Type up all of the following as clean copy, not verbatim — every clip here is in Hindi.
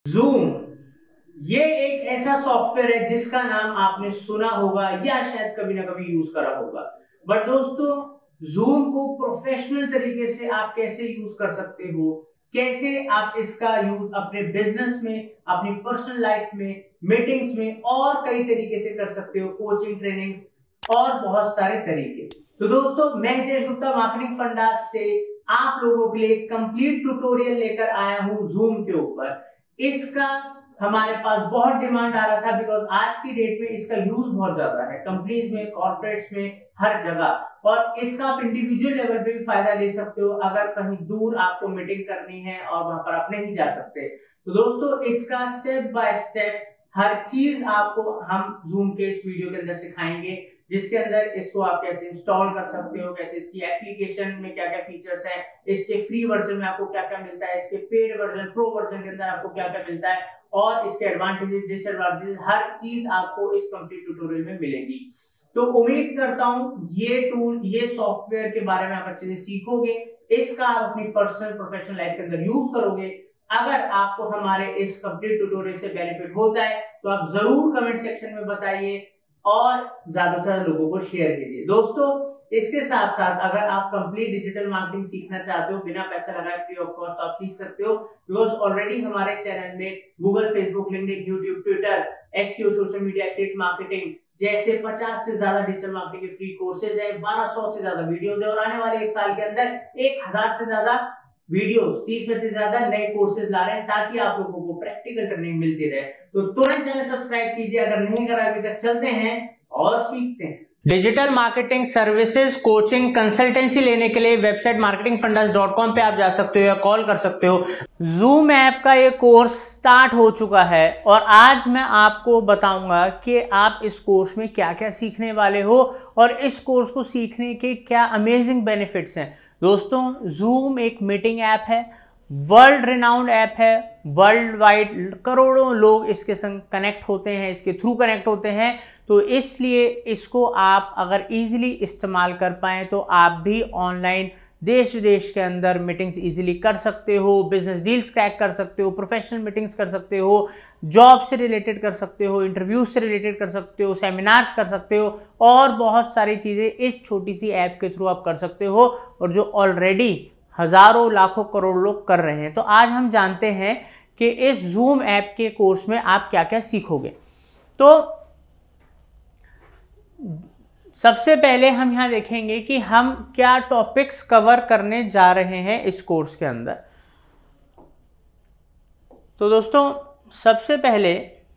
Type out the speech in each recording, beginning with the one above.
जूम ये एक ऐसा सॉफ्टवेयर है जिसका नाम आपने सुना होगा या शायद कभी ना कभी यूज करा होगा। बट दोस्तों, जूम को प्रोफेशनल तरीके से आप कैसे यूज कर सकते हो, कैसे आप इसका यूज अपने बिजनेस में, अपनी पर्सनल लाइफ में, मीटिंग्स में और कई तरीके से कर सकते हो, कोचिंग, ट्रेनिंग्स और बहुत सारे तरीके। तो दोस्तों, मैं हितेश गुप्ता मार्केटिंग फंडास से आप लोगों के लिए कंप्लीट ट्यूटोरियल लेकर आया हूं जूम के ऊपर। इसका हमारे पास बहुत डिमांड आ रहा था बिकॉज आज की डेट में इसका यूज बहुत ज्यादा है कंपनीज में, कॉर्पोरेट्स में, हर जगह। और इसका आप इंडिविजुअल लेवल पे भी फायदा ले सकते हो अगर कहीं दूर आपको मीटिंग करनी है और वहां पर आप नहीं जा सकते। तो दोस्तों, इसका स्टेप बाय स्टेप हर चीज आपको हम जूम के इस वीडियो के अंदर सिखाएंगे, जिसके अंदर इसको आप कैसे इंस्टॉल कर सकते हो, कैसे इसकी एप्लीकेशन में क्या क्या फीचर्स हैं, इसके फ्री वर्जन में आपको क्या क्या मिलता है, इसके पेड वर्जन, प्रो वर्जन के अंदर आपको क्या क्या मिलता है और इसके एडवांटेजेस, डिसएडवांटेजेस, हर चीज आपको इस कंप्लीट ट्यूटोरियल में मिलेगी। तो उम्मीद करता हूं ये टूल, ये सॉफ्टवेयर के बारे में आप अच्छे से सीखोगे, इसका आप अपनी पर्सनल प्रोफेशनल लाइफ के अंदर यूज करोगे। अगर आपको हमारे इस कंप्लीट ट्यूटोरियल से बेनिफिट होता है तो आप जरूर कमेंट सेक्शन में बताइए और ज्यादा से ज्यादा लोगों को शेयर कीजिए। दोस्तों, इसके साथ साथ अगर आप कंप्लीट डिजिटल मार्केटिंग सीखना चाहते हो बिना पैसा लगाए, फ्री ऑफ कॉस्ट, आप सीख सकते हो बिकॉज ऑलरेडी हमारे चैनल में Google, Facebook, LinkedIn, YouTube, Twitter, SEO, social media, affiliate marketing जैसे 50 से ज्यादा डिजिटल मार्केटिंग के फ्री कोर्सेज है, 1200 से ज्यादा वीडियोस है और आने वाले एक साल के अंदर 1000 से ज्यादा वीडियोस, 30 से ज्यादा नए कोर्सेज ला रहे हैं ताकि आप लोगों को प्रैक्टिकल ट्रेनिंग मिलती रहे। तो तुरंत चैनल सब्सक्राइब कीजिए अगर नहीं करा अभी तक। चलते हैं और सीखते हैं। Digital marketing services, coaching, consultancy लेने के लिए वेबसाइट marketingfundas.com पे आप जा सकते हो या कॉल कर सकते हो। जूम ऐप का ये कोर्स स्टार्ट हो चुका है और आज मैं आपको बताऊंगा कि आप इस कोर्स में क्या क्या सीखने वाले हो और इस कोर्स को सीखने के क्या अमेजिंग बेनिफिट्स हैं। दोस्तों, जूम एक मीटिंग ऐप है, वर्ल्ड रिनाउंड ऐप है, वर्ल्ड वाइड करोड़ों लोग इसके संग कनेक्ट होते हैं, इसके थ्रू कनेक्ट होते हैं। तो इसलिए इसको आप अगर इजीली इस्तेमाल कर पाएँ तो आप भी ऑनलाइन देश विदेश के अंदर मीटिंग्स इजीली कर सकते हो, बिजनेस डील्स क्रैक कर सकते हो, प्रोफेशनल मीटिंग्स कर सकते हो, जॉब से रिलेटेड कर सकते हो, इंटरव्यूज से रिलेटेड कर सकते हो, सेमिनार्स कर सकते हो और बहुत सारी चीज़ें इस छोटी सी ऐप के थ्रू आप कर सकते हो और जो ऑलरेडी हजारों, लाखों, करोड़ लोग कर रहे हैं। तो आज हम जानते हैं कि इस जूम ऐप के कोर्स में आप क्या क्या सीखोगे। तो सबसे पहले हम यहाँ देखेंगे कि हम क्या टॉपिक्स कवर करने जा रहे हैं इस कोर्स के अंदर। तो दोस्तों, सबसे पहले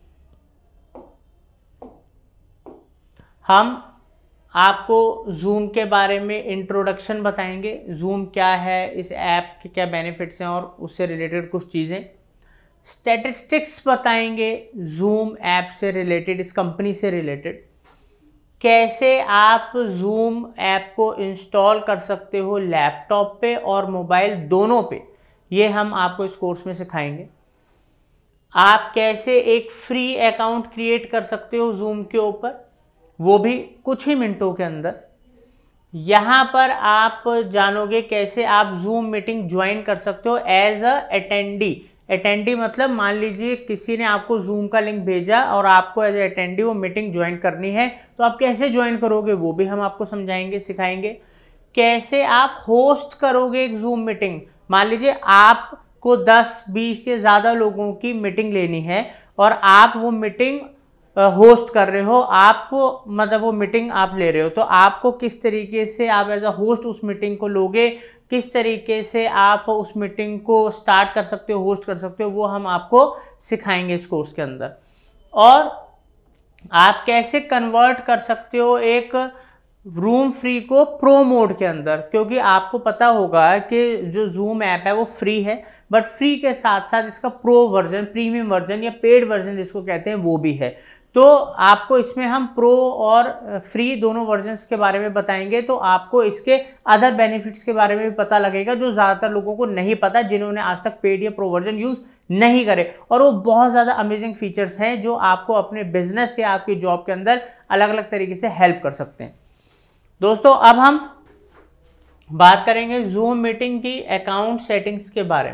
हम आपको जूम के बारे में इंट्रोडक्शन बताएंगे, जूम क्या है, इस ऐप के क्या बेनिफिट्स हैं और उससे रिलेटेड कुछ चीज़ें, स्टैटिस्टिक्स बताएंगे जूम ऐप से रिलेटेड, इस कंपनी से रिलेटेड, कैसे आप जूम ऐप को इंस्टॉल कर सकते हो लैपटॉप पे और मोबाइल दोनों पे, ये हम आपको इस कोर्स में सिखाएंगे। आप कैसे एक फ्री अकाउंट क्रिएट कर सकते हो जूम के ऊपर, वो भी कुछ ही मिनटों के अंदर। यहाँ पर आप जानोगे कैसे आप जूम मीटिंग ज्वाइन कर सकते हो एज अ अटेंडी। अटेंडी मतलब मान लीजिए किसी ने आपको जूम का लिंक भेजा और आपको एज ए अटेंडी वो मीटिंग ज्वाइन करनी है, तो आप कैसे ज्वाइन करोगे वो भी हम आपको समझाएंगे, सिखाएंगे। कैसे आप होस्ट करोगे एक जूम मीटिंग, मान लीजिए आपको 10-20 से ज़्यादा लोगों की मीटिंग लेनी है और आप वो मीटिंग होस्ट कर रहे हो, आपको मतलब वो मीटिंग आप ले रहे हो, तो आपको किस तरीके से आप एज अ होस्ट उस मीटिंग को लोगे, किस तरीके से आप उस मीटिंग को स्टार्ट कर सकते हो, होस्ट कर सकते हो, वो हम आपको सिखाएंगे इस कोर्स के अंदर। और आप कैसे कन्वर्ट कर सकते हो एक रूम फ्री को प्रो मोड के अंदर, क्योंकि आपको पता होगा कि जो जूम ऐप है वो फ्री है, बट फ्री के साथ साथ इसका प्रो वर्जन, प्रीमियम वर्जन या पेड वर्जन जिसको कहते हैं वो भी है। तो आपको इसमें हम प्रो और फ्री दोनों वर्जन्स के बारे में बताएंगे, तो आपको इसके अदर बेनिफिट्स के बारे में भी पता लगेगा जो ज़्यादातर लोगों को नहीं पता, जिन्होंने आज तक पेड या प्रो वर्जन यूज़ नहीं करे। और वो बहुत ज़्यादा अमेजिंग फीचर्स हैं जो आपको अपने बिजनेस या आपकी जॉब के अंदर अलग अलग तरीके से हेल्प कर सकते हैं। दोस्तों, अब हम बात करेंगे जूम मीटिंग की अकाउंट सेटिंग्स के बारे में।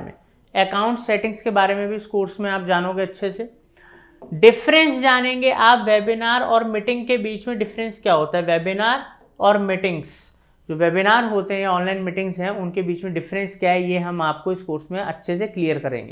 अकाउंट सेटिंग्स के बारे में भी इस कोर्स में आप जानोगे अच्छे से। डिफरेंस जानेंगे आप वेबिनार और मीटिंग के बीच में डिफरेंस क्या होता है। वेबिनार और मीटिंग्स, जो वेबिनार होते हैं या ऑनलाइन मीटिंग्स हैं उनके बीच में डिफरेंस क्या है, ये हम आपको इस कोर्स में अच्छे से क्लियर करेंगे।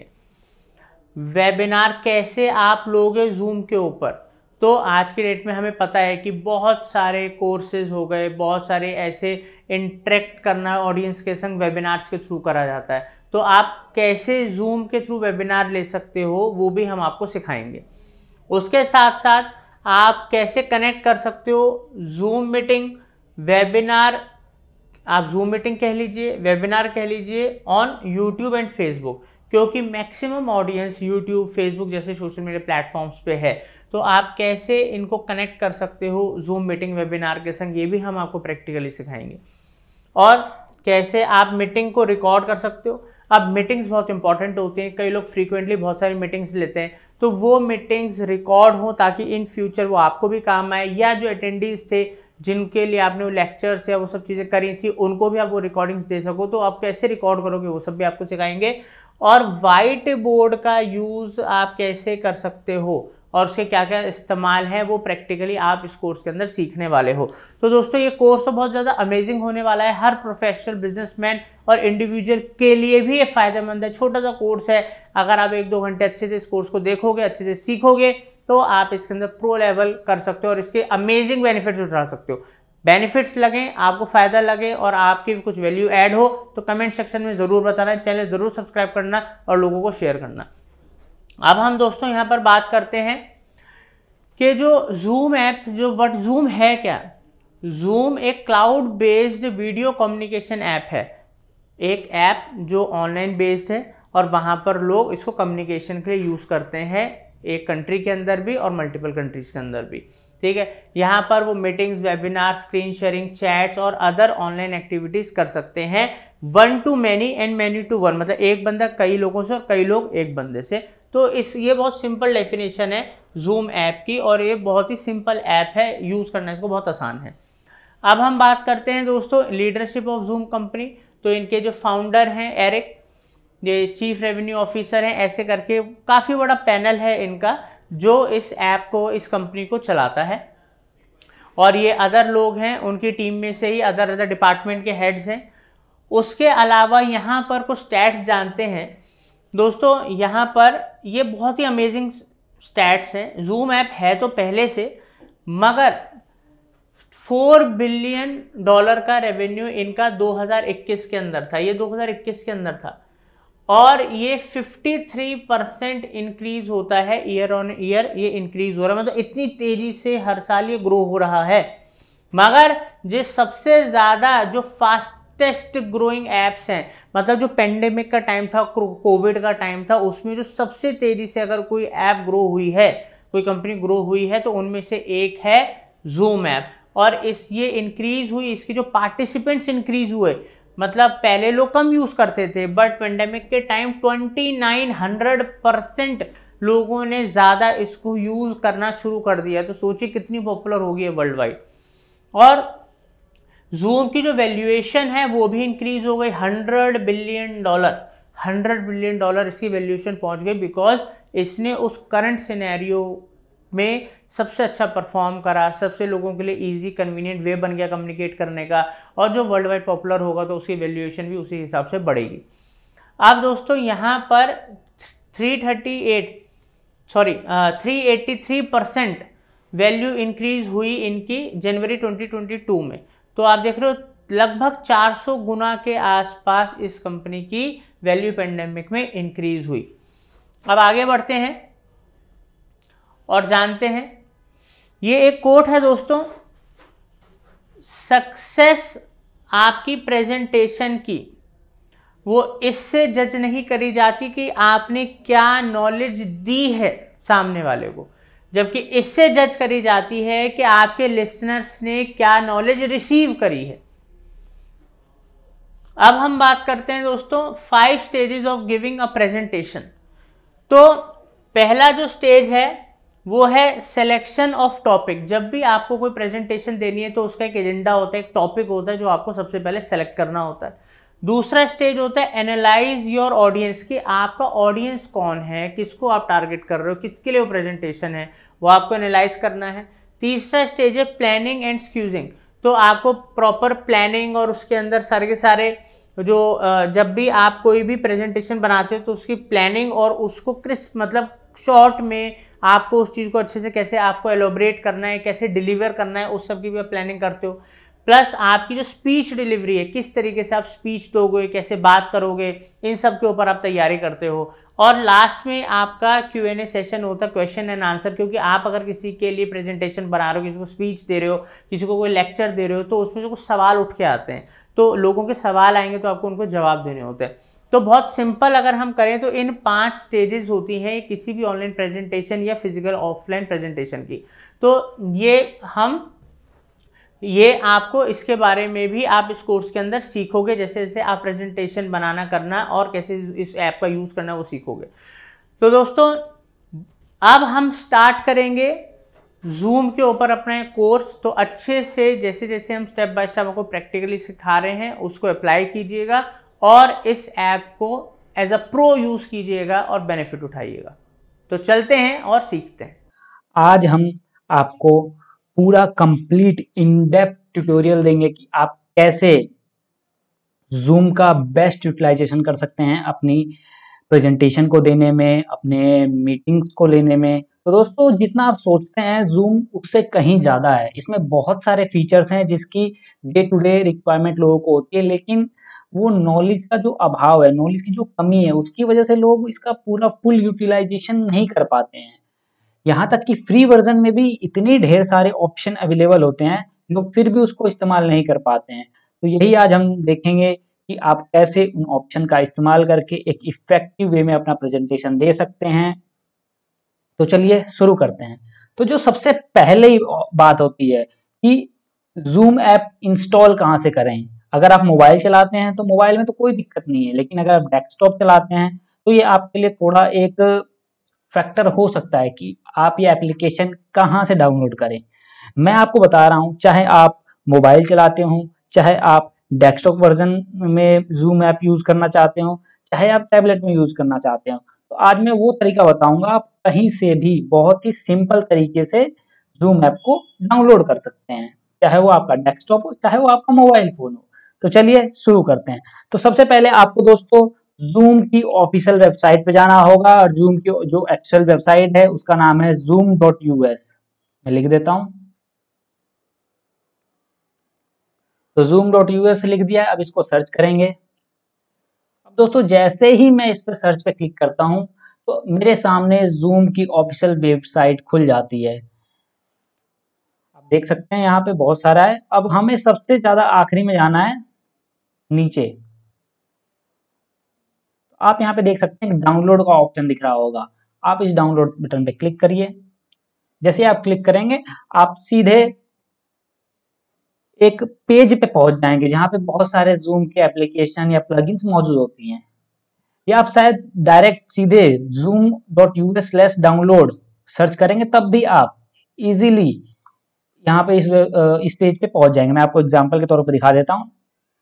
वेबिनार कैसे आप लोगे जूम के ऊपर, तो आज की डेट में हमें पता है कि बहुत सारे कोर्सेज हो गए, बहुत सारे ऐसे इंटरेक्ट करना ऑडियंस के संग वेबिनार्स के थ्रू करा जाता है। तो आप कैसे जूम के थ्रू वेबिनार ले सकते हो वो भी हम आपको सिखाएंगे। उसके साथ साथ आप कैसे कनेक्ट कर सकते हो जूम मीटिंग, वेबिनार, आप जूम मीटिंग कह लीजिए, वेबिनार कह लीजिए, ऑन यूट्यूब एंड फेसबुक, क्योंकि मैक्सिमम ऑडियंस यूट्यूब, फेसबुक जैसे सोशल मीडिया प्लेटफॉर्म्स पे है। तो आप कैसे इनको कनेक्ट कर सकते हो जूम मीटिंग, वेबिनार के संग, ये भी हम आपको प्रैक्टिकली सिखाएंगे। और कैसे आप मीटिंग को रिकॉर्ड कर सकते हो। अब मीटिंग्स बहुत इंपॉर्टेंट होती हैं, कई लोग फ्रीक्वेंटली बहुत सारी मीटिंग्स लेते हैं, तो वो मीटिंग्स रिकॉर्ड हो ताकि इन फ्यूचर वो आपको भी काम आए, या जो अटेंडीज थे जिनके लिए आपने वो लेक्चर्स या वो सब चीज़ें करी थी उनको भी आप वो रिकॉर्डिंग्स दे सको। तो आप कैसे रिकॉर्ड करोगे वो सब भी आपको सिखाएंगे। और वाइट बोर्ड का यूज़ आप कैसे कर सकते हो और उसके क्या क्या इस्तेमाल है वो प्रैक्टिकली आप इस कोर्स के अंदर सीखने वाले हो। तो दोस्तों ये कोर्स तो बहुत ज़्यादा अमेजिंग होने वाला है, हर प्रोफेशनल बिजनेसमैन और इंडिविजुअल के लिए भी ये फायदेमंद है। छोटा सा कोर्स है, अगर आप 1-2 घंटे अच्छे से इस कोर्स को देखोगे, अच्छे से सीखोगे, तो आप इसके अंदर प्रो लेवल कर सकते हो और इसके अमेजिंग बेनिफिट्स उठा सकते हो। बेनिफिट्स लगे, आपको फायदा लगे और आपकी भी कुछ वैल्यू ऐड हो तो कमेंट सेक्शन में ज़रूर बताना, चैनल ज़रूर सब्सक्राइब करना और लोगों को शेयर करना। अब हम दोस्तों यहाँ पर बात करते हैं कि जो जूम ऐप, जो जूम है क्या। जूम एक cloud based video communication app है, एक ऐप जो ऑनलाइन बेस्ड है और वहाँ पर लोग इसको कम्युनिकेशन के लिए यूज़ करते हैं, एक कंट्री के अंदर भी और मल्टीपल कंट्रीज के अंदर भी। ठीक है, यहाँ पर वो meetings, webinar, screen sharing, chats और अदर ऑनलाइन एक्टिविटीज़ कर सकते हैं 1 to many and many to 1, मतलब एक बंदा कई लोगों से और कई लोग एक बंदे से। तो ये बहुत सिंपल डेफिनेशन है जूम ऐप की और ये बहुत ही सिंपल ऐप है, यूज़ करना इसको बहुत आसान है। अब हम बात करते हैं दोस्तों लीडरशिप ऑफ जूम कंपनी। तो इनके जो फाउंडर हैं एरिक, ये चीफ रेवेन्यू ऑफिसर हैं, ऐसे करके काफ़ी बड़ा पैनल है इनका जो इस ऐप को, इस कंपनी को चलाता है। और ये अदर लोग हैं उनकी टीम में से ही, अदर डिपार्टमेंट के हेड्स हैं। उसके अलावा यहाँ पर कुछ स्टैट्स जानते हैं दोस्तों। यहाँ पर ये बहुत ही अमेजिंग स्टैट्स हैं। जूम ऐप है तो पहले से, मगर $4 बिलियन का रेवेन्यू इनका 2021 के अंदर था, ये 2021 के अंदर था। और ये 53% इंक्रीज होता है ईयर ऑन ईयर, ये इंक्रीज हो रहा है, मतलब इतनी तेजी से हर साल ये ग्रो हो रहा है। मगर जो सबसे ज़्यादा जो फास्टेस्ट ग्रोइंग एप्स हैं, मतलब जो पेंडेमिक का टाइम था, कोविड का टाइम था, उसमें जो सबसे तेजी से अगर कोई ऐप ग्रो हुई है, कोई कंपनी ग्रो हुई है, तो उनमें से एक है जूम ऐप। और ये इंक्रीज हुई, इसकी जो पार्टिसिपेंट्स इंक्रीज हुए, मतलब पहले लोग कम यूज़ करते थे, बट पेंडेमिक के टाइम 2900% लोगों ने ज़्यादा इसको यूज़ करना शुरू कर दिया। तो सोचिए कितनी पॉपुलर होगी है वर्ल्ड वाइड। और जूम की जो वैल्यूएशन है वो भी इंक्रीज हो गई, $100 बिलियन, $100 बिलियन इसकी वैल्यूएशन पहुंच गई, बिकॉज इसने उस करंट सिनेरियो में सबसे अच्छा परफॉर्म करा, सबसे लोगों के लिए इजी कन्वीनियंट वे बन गया कम्युनिकेट करने का। और जो वर्ल्ड वाइड पॉपुलर होगा तो उसकी वैल्यूएशन भी उसी हिसाब से बढ़ेगी। अब दोस्तों यहाँ पर 383% वैल्यू इंक्रीज हुई इनकी जनवरी 2022 में। तो आप देख रहे हो लगभग 400 गुना के आसपास इस कंपनी की वैल्यू पेंडेमिक में इंक्रीज हुई। अब आगे बढ़ते हैं और जानते हैं, ये एक कोट है दोस्तों, सक्सेस आपकी प्रेजेंटेशन की वो इससे जज नहीं करी जाती कि आपने क्या नॉलेज दी है सामने वाले को, जबकि इससे जज करी जाती है कि आपके लिसनर्स ने क्या नॉलेज रिसीव करी है। अब हम बात करते हैं दोस्तों 5 stages of giving a presentation. तो पहला जो स्टेज है वो है सिलेक्शन ऑफ टॉपिक। जब भी आपको कोई प्रेजेंटेशन देनी है तो उसका एक एजेंडा होता है, एक टॉपिक होता है जो आपको सबसे पहले सेलेक्ट करना होता है। दूसरा स्टेज होता है एनालाइज योर ऑडियंस, कि आपका ऑडियंस कौन है, किसको आप टारगेट कर रहे हो, किसके लिए वो प्रेजेंटेशन है, वो आपको एनालाइज करना है। तीसरा स्टेज है प्लानिंग एंड स्क्यूजिंग, तो आपको प्रॉपर प्लानिंग और उसके अंदर सारे के सारे जो जब भी आप कोई भी प्रेजेंटेशन बनाते हो तो उसकी प्लानिंग और उसको क्रिस्प मतलब शॉर्ट में आपको उस चीज़ को अच्छे से कैसे आपको एलोबरेट करना है, कैसे डिलीवर करना है, उस सब की भी आप प्लानिंग करते हो। प्लस आपकी जो स्पीच डिलीवरी है, किस तरीके से आप स्पीच दोगे, कैसे बात करोगे, इन सब के ऊपर आप तैयारी करते हो। और लास्ट में आपका Q&A सेशन होता है, क्वेश्चन एंड आंसर, क्योंकि आप अगर किसी के लिए प्रेजेंटेशन बना रहे हो, किसी को स्पीच दे रहे हो, किसी को कोई लेक्चर दे रहे हो, तो उसमें जो कुछ सवाल उठ के आते हैं, तो लोगों के सवाल आएंगे तो आपको उनको जवाब देने होते हैं। तो बहुत सिंपल अगर हम करें तो इन 5 स्टेजेस होती हैं किसी भी ऑनलाइन प्रेजेंटेशन या फिजिकल ऑफलाइन प्रेजेंटेशन की। तो ये आपको इसके बारे में भी आप इस कोर्स के अंदर सीखोगे, जैसे जैसे आप प्रेजेंटेशन बनाना करना और कैसे इस ऐप का यूज़ करना वो सीखोगे। तो दोस्तों अब हम स्टार्ट करेंगे जूम के ऊपर अपना कोर्स। तो अच्छे से जैसे जैसे हम स्टेप बाय स्टेप आपको प्रैक्टिकली सिखा रहे हैं उसको अप्लाई कीजिएगा और इस ऐप को एज अ प्रो यूज़ कीजिएगा और बेनिफिट उठाइएगा। तो चलते हैं और सीखते हैं। आज हम आपको पूरा कंप्लीट इन डेप्थ ट्यूटोरियल देंगे कि आप कैसे जूम का बेस्ट यूटिलाइजेशन कर सकते हैं अपनी प्रेजेंटेशन को देने में, अपने मीटिंग्स को लेने में। तो दोस्तों जितना आप सोचते हैं जूम उससे कहीं ज़्यादा है। इसमें बहुत सारे फीचर्स हैं जिसकी डे टू डे रिक्वायरमेंट लोगों को होती है, लेकिन वो नॉलेज का जो अभाव है, नॉलेज की जो कमी है, उसकी वजह से लोग इसका पूरा फुल यूटिलाइजेशन नहीं कर पाते हैं। यहाँ तक कि फ्री वर्जन में भी इतने ढेर सारे ऑप्शन अवेलेबल होते हैं, लोग फिर भी उसको इस्तेमाल नहीं कर पाते हैं। तो यही आज हम देखेंगे कि आप कैसे उन ऑप्शन का इस्तेमाल करके एक इफेक्टिव वे में अपना प्रेजेंटेशन दे सकते हैं। तो चलिए शुरू करते हैं। तो जो सबसे पहले ही बात होती है कि जूम ऐप इंस्टॉल कहाँ से करें। अगर आप मोबाइल चलाते हैं तो मोबाइल में तो कोई दिक्कत नहीं है, लेकिन अगर आप डेस्कटॉप चलाते हैं तो ये आपके लिए थोड़ा एक फैक्टर हो सकता है कि आप ये एप्लीकेशन कहाँ से डाउनलोड करें। मैं आपको बता रहा हूँ, चाहे आप मोबाइल चलाते हो, चाहे आप डेस्कटॉप वर्जन में जूम ऐप यूज करना चाहते हो, चाहे आप टैबलेट में यूज करना चाहते हो, तो आज मैं वो तरीका बताऊंगा, आप कहीं से भी बहुत ही सिंपल तरीके से जूम ऐप को डाउनलोड कर सकते हैं, चाहे वो आपका डेस्कटॉप हो, चाहे वो आपका मोबाइल फोन हो। तो चलिए शुरू करते हैं। तो सबसे पहले आपको दोस्तों जूम की ऑफिशियल वेबसाइट पे जाना होगा, और जूम की जो ऑफिशियल वेबसाइट है उसका नाम है zoom.us। मैं लिख देता हूं। तो zoom.us लिख दिया है, अब इसको सर्च करेंगे। अब दोस्तों जैसे ही मैं इस पर सर्च पे क्लिक करता हूं तो मेरे सामने जूम की ऑफिशियल वेबसाइट खुल जाती है। आप देख सकते हैं यहाँ पे बहुत सारा है। अब हमें सबसे ज्यादा आखिरी में जाना है, नीचे। आप यहाँ पे देख सकते हैं डाउनलोड का ऑप्शन दिख रहा होगा, आप इस डाउनलोड बटन पे क्लिक करिए। जैसे आप क्लिक करेंगे आप सीधे एक पेज पे पहुंच जाएंगे जहां पे बहुत सारे जूम के एप्लीकेशन या प्लगइन्स मौजूद होती हैं। या आप शायद डायरेक्ट सीधे zoom.us/download सर्च करेंगे तब भी आप इजीली यहाँ पे इस पेज पे पहुंच जाएंगे। मैं आपको एग्जांपल के तौर पर दिखा देता हूँ।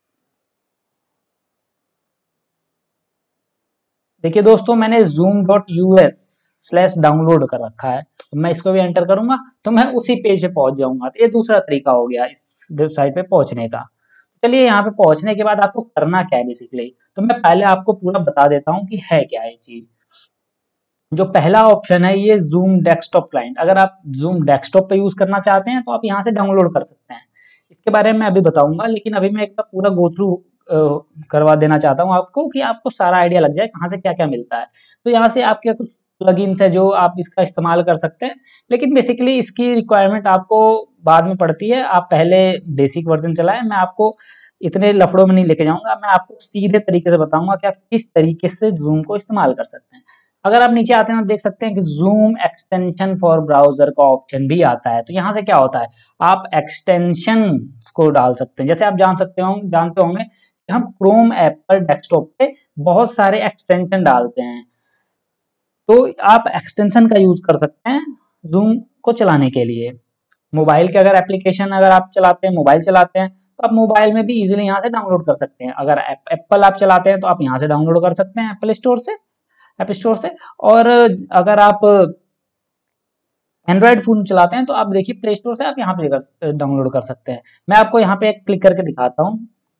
देखिए दोस्तों मैंने zoom.us/download कर रखा है, तो मैं इसको भी एंटर करूंगा तो मैं उसी पेज पे पहुंच जाऊंगा। तो ये दूसरा तरीका हो गया इस वेबसाइट पे पहुंचने का। चलिए यहाँ पे पहुंचने के बाद आपको करना क्या है बेसिकली, तो मैं पहले आपको पूरा बता देता हूँ कि है क्या ये चीज। जो पहला ऑप्शन है ये जूम डेस्कटॉप क्लाइंट। अगर आप जूम डेस्कटॉप पे यूज करना चाहते हैं तो आप यहाँ से डाउनलोड कर सकते हैं। इसके बारे में मैं अभी बताऊंगा, लेकिन अभी मैं एक बार पूरा गो थ्रू करवा देना चाहता हूँ आपको कि आपको सारा आइडिया लग जाए कहाँ से क्या क्या मिलता है। तो यहाँ से आपके कुछ प्लगइन्स है जो आप इसका इस्तेमाल कर सकते हैं, लेकिन बेसिकली इसकी रिक्वायरमेंट आपको बाद में पड़ती है। आप पहले बेसिक वर्जन चलाएं। मैं आपको इतने लफड़ों में नहीं लेके जाऊंगा, मैं आपको सीधे तरीके से बताऊंगा कि आप किस तरीके से जूम को इस्तेमाल कर सकते हैं। अगर आप नीचे आते हैं तो देख सकते हैं कि जूम एक्सटेंशन फॉर ब्राउजर का ऑप्शन भी आता है। तो यहाँ से क्या होता है, आप एक्सटेंशन को डाल सकते हैं। जैसे आप जानते होंगे कि हम क्रोम ऐप पर डेस्कटॉप पे बहुत सारे एक्सटेंशन डालते हैं, तो आप एक्सटेंशन का यूज कर सकते हैं जूम को चलाने के लिए। मोबाइल के अगर एप्लीकेशन अगर आप चलाते हैं, मोबाइल चलाते हैं, तो आप मोबाइल में भी इजीली यहाँ से डाउनलोड कर सकते हैं। अगर एप्पल आप चलाते हैं तो आप यहाँ से डाउनलोड कर सकते हैं एप्पल स्टोर से, ऐप स्टोर से। और अगर आप एंड्रॉयड फोन चलाते हैं तो आप देखिए प्ले स्टोर से आप यहाँ पे डाउनलोड कर सकते हैं। मैं आपको यहाँ पे क्लिक करके दिखाता हूँ।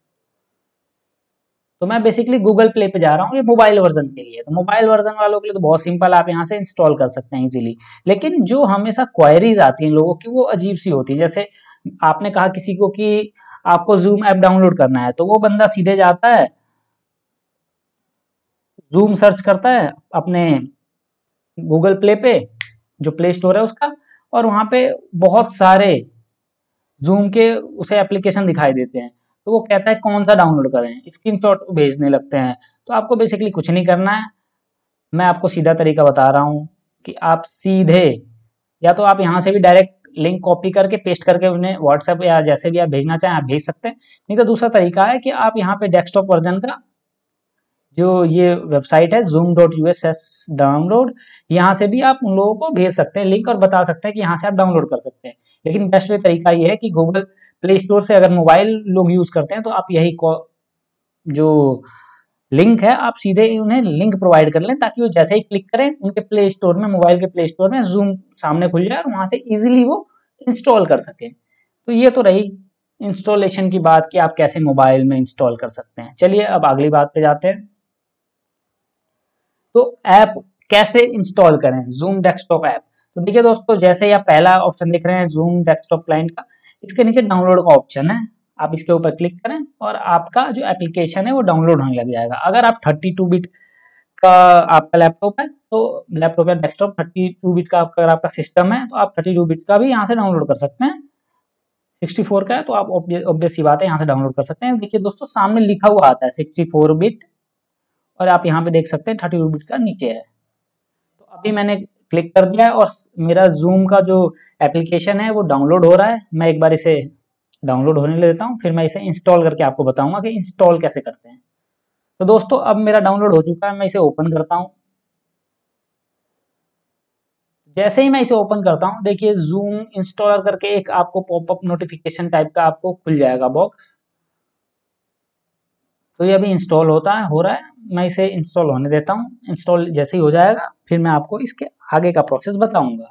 तो मैं बेसिकली गूगल प्ले पे जा रहा हूँ, ये मोबाइल वर्जन के लिए। तो मोबाइल वर्जन वालों के लिए तो बहुत सिंपल, आप यहाँ से इंस्टॉल कर सकते हैं इजीली। लेकिन जो हमेशा क्वेरीज आती हैं लोगों की वो अजीब सी होती है। जैसे आपने कहा किसी को कि आपको जूम ऐप डाउनलोड करना है, तो वो बंदा सीधे जाता है, जूम सर्च करता है अपने गूगल प्ले पे, जो प्ले स्टोर है उसका, और वहां पे बहुत सारे जूम के उसे एप्लीकेशन दिखाई देते हैं। तो वो कहता है कौन सा डाउनलोड करें, स्क्रीनशॉट भेजने लगते हैं। तो आपको बेसिकली कुछ नहीं करना है, मैं आपको सीधा तरीका बता रहा हूँ कि आप सीधे, या तो आप यहाँ से भी डायरेक्ट लिंक कॉपी करके पेस्ट करके उन्हें व्हाट्सएप या जैसे भी आप भेजना चाहें आप भेज सकते हैं। नहीं तो दूसरा तरीका है कि आप यहाँ पे डेस्कटॉप वर्जन का जो ये वेबसाइट है zoom.uss डाउनलोड, यहाँ से भी आप उन लोगों को भेज सकते हैं लिंक और बता सकते हैं कि यहाँ से आप डाउनलोड कर सकते हैं। लेकिन बेस्ट वे तरीका ये है कि गूगल प्ले स्टोर से अगर मोबाइल लोग यूज करते हैं तो आप यही जो लिंक है आप सीधे उन्हें लिंक प्रोवाइड कर लें, ताकि वो जैसे ही क्लिक करें उनके प्ले स्टोर में, मोबाइल के प्ले स्टोर में जूम सामने खुल जाए और वहां से इजीली वो इंस्टॉल कर सके। तो ये तो रही इंस्टॉलेशन की बात कि आप कैसे मोबाइल में इंस्टॉल कर सकते हैं। चलिए अब अगली बात पे जाते हैं। तो ऐप कैसे इंस्टॉल करें, जूम डेस्कटॉप ऐप। तो देखिए दोस्तों, जैसे ही आप पहला ऑप्शन देख रहे हैं जूम डेस्कटॉप क्लाइंट का, इसके नीचे डाउनलोड का ऑप्शन है, आप इसके ऊपर क्लिक करें और आपका जो एप्लीकेशन है वो डाउनलोड होने लग जाएगा। अगर आप 32 बिट का आपका लैपटॉप है, तो लैपटॉप या डेस्कटॉप 32 बिट का अगर आपका सिस्टम है तो आप 32 बिट का भी यहाँ से डाउनलोड कर सकते हैं। 64 का है तो आप ऑब्वियस सी बात है यहाँ से डाउनलोड कर सकते हैं। देखिए दोस्तों, सामने लिखा हुआ आता है 64 बिट, और आप यहाँ पे देख सकते हैं 32 बिट का नीचे है। तो अभी मैंने क्लिक कर दिया है और मेरा जूम का जो एप्लीकेशन है वो डाउनलोड हो रहा है। मैं एक बार इसे डाउनलोड होने ले देता हूँ, फिर मैं इसे इंस्टॉल करके आपको बताऊंगा कि इंस्टॉल कैसे करते हैं। तो दोस्तों अब मेरा डाउनलोड हो चुका है, मैं इसे ओपन करता हूँ। जैसे ही मैं इसे ओपन करता हूँ, देखिए जूम इंस्टॉलर करके एक आपको पॉपअप नोटिफिकेशन टाइप का आपको खुल जाएगा बॉक्स। तो ये अभी इंस्टॉल हो रहा है। मैं इसे इंस्टॉल होने देता हूँ। इंस्टॉल जैसे ही हो जाएगा फिर मैं आपको इसके आगे का प्रोसेस बताऊंगा।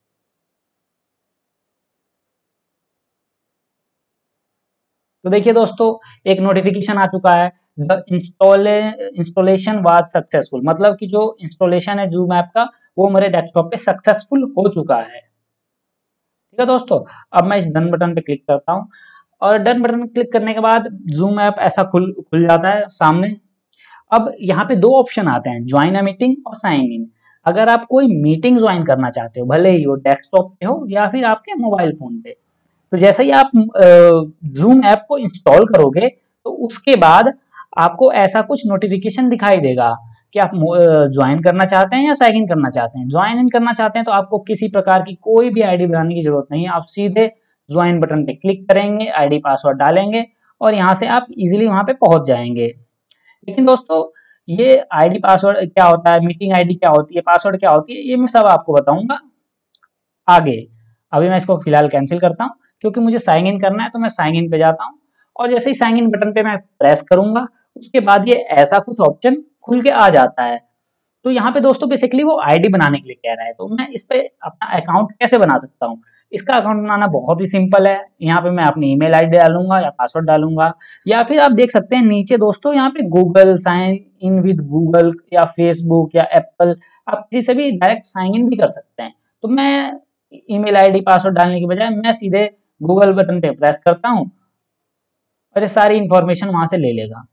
तो देखिए दोस्तों, एक नोटिफिकेशन आ चुका है, द इंस्टॉलेशन वाज सक्सेसफुल, मतलब कि जो इंस्टॉलेशन है जूम ऐप का वो मेरे डेस्कटॉप पे सक्सेसफुल हो चुका है। ठीक है दोस्तों, अब मैं इस डन बटन पे क्लिक करता हूँ और डन बटन क्लिक करने के बाद जूम ऐप ऐसा खुल जाता है सामने। अब यहाँ पे दो ऑप्शन आते हैं, ज्वाइन अ मीटिंग और साइन इन। अगर आप कोई मीटिंग ज्वाइन करना चाहते हो, भले ही वो डेस्कटॉप पे हो या फिर आपके मोबाइल फोन पे, तो जैसे ही आप जूम ऐप को इंस्टॉल करोगे तो उसके बाद आपको ऐसा कुछ नोटिफिकेशन दिखाई देगा कि आप ज्वाइन करना चाहते हैं या साइन इन करना चाहते हैं। ज्वाइन इन करना चाहते हैं तो आपको किसी प्रकार की कोई भी आईडी बनाने की जरूरत नहीं है, आप सीधे ज्वाइन बटन पे क्लिक करेंगे, आईडी पासवर्ड डालेंगे और यहाँ से आप इजीली वहां पे पहुंच जाएंगे। लेकिन दोस्तों, ये आईडी पासवर्ड क्या होता है, मीटिंग आईडी क्या होती है, पासवर्ड क्या होती है, ये मैं सब आपको बताऊंगा आगे। अभी मैं इसको फिलहाल कैंसिल करता हूँ क्योंकि मुझे साइन इन करना है। तो मैं साइन इन पे जाता हूँ और जैसे ही साइन इन बटन पे मैं प्रेस करूंगा उसके बाद ये ऐसा कुछ ऑप्शन खुल के आ जाता है। तो यहाँ पे दोस्तों बेसिकली वो आईडी बनाने के लिए कह रहा है। तो मैं इस पे अपना अकाउंट कैसे बना सकता हूँ, इसका अकाउंट बनाना बहुत ही सिंपल है। यहाँ पे मैं अपनी ईमेल आईडी डालूंगा या पासवर्ड डालूंगा, या फिर आप देख सकते हैं नीचे दोस्तों यहाँ पे Google sign in with Google या फेसबुक या एप्पल, आप किसी से भी डायरेक्ट साइन इन भी कर सकते हैं। तो मैं ईमेल आईडी पासवर्ड डालने की बजाय मैं सीधे गूगल बटन पे प्रेस करता हूँ और ये सारी इंफॉर्मेशन वहां से ले लेगा।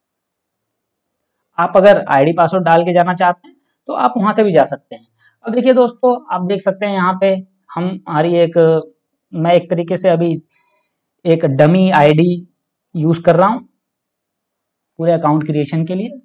आप अगर आईडी पासवर्ड डाल के जाना चाहते हैं तो आप वहां से भी जा सकते हैं। अब देखिए दोस्तों, आप देख सकते हैं यहाँ पे हमारी मैं एक तरीके से अभी एक डमी आईडी यूज कर रहा हूँ पूरे अकाउंट क्रिएशन के लिए।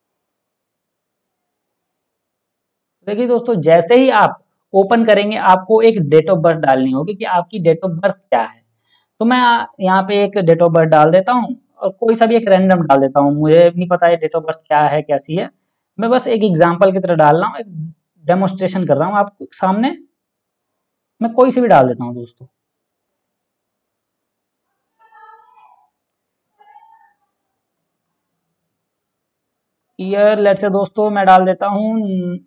देखिए दोस्तों, जैसे ही आप ओपन करेंगे आपको एक डेट ऑफ बर्थ डालनी होगी कि आपकी डेट ऑफ बर्थ क्या है। तो मैं यहाँ पे एक डेट ऑफ बर्थ डाल देता हूँ और कोई सा भी एक रैंडम डाल देता हूँ, मुझे नहीं पता है डेट ऑफ बर्थ क्या है कैसी है। मैं बस एक एग्जांपल की तरह डाल रहा हूँ, एक डेमोन्स्ट्रेशन कर रहा हूँ आपके सामने। मैं कोई सी भी डाल देता हूँ दोस्तों। ईयर लेट से दोस्तों मैं डाल देता हूँ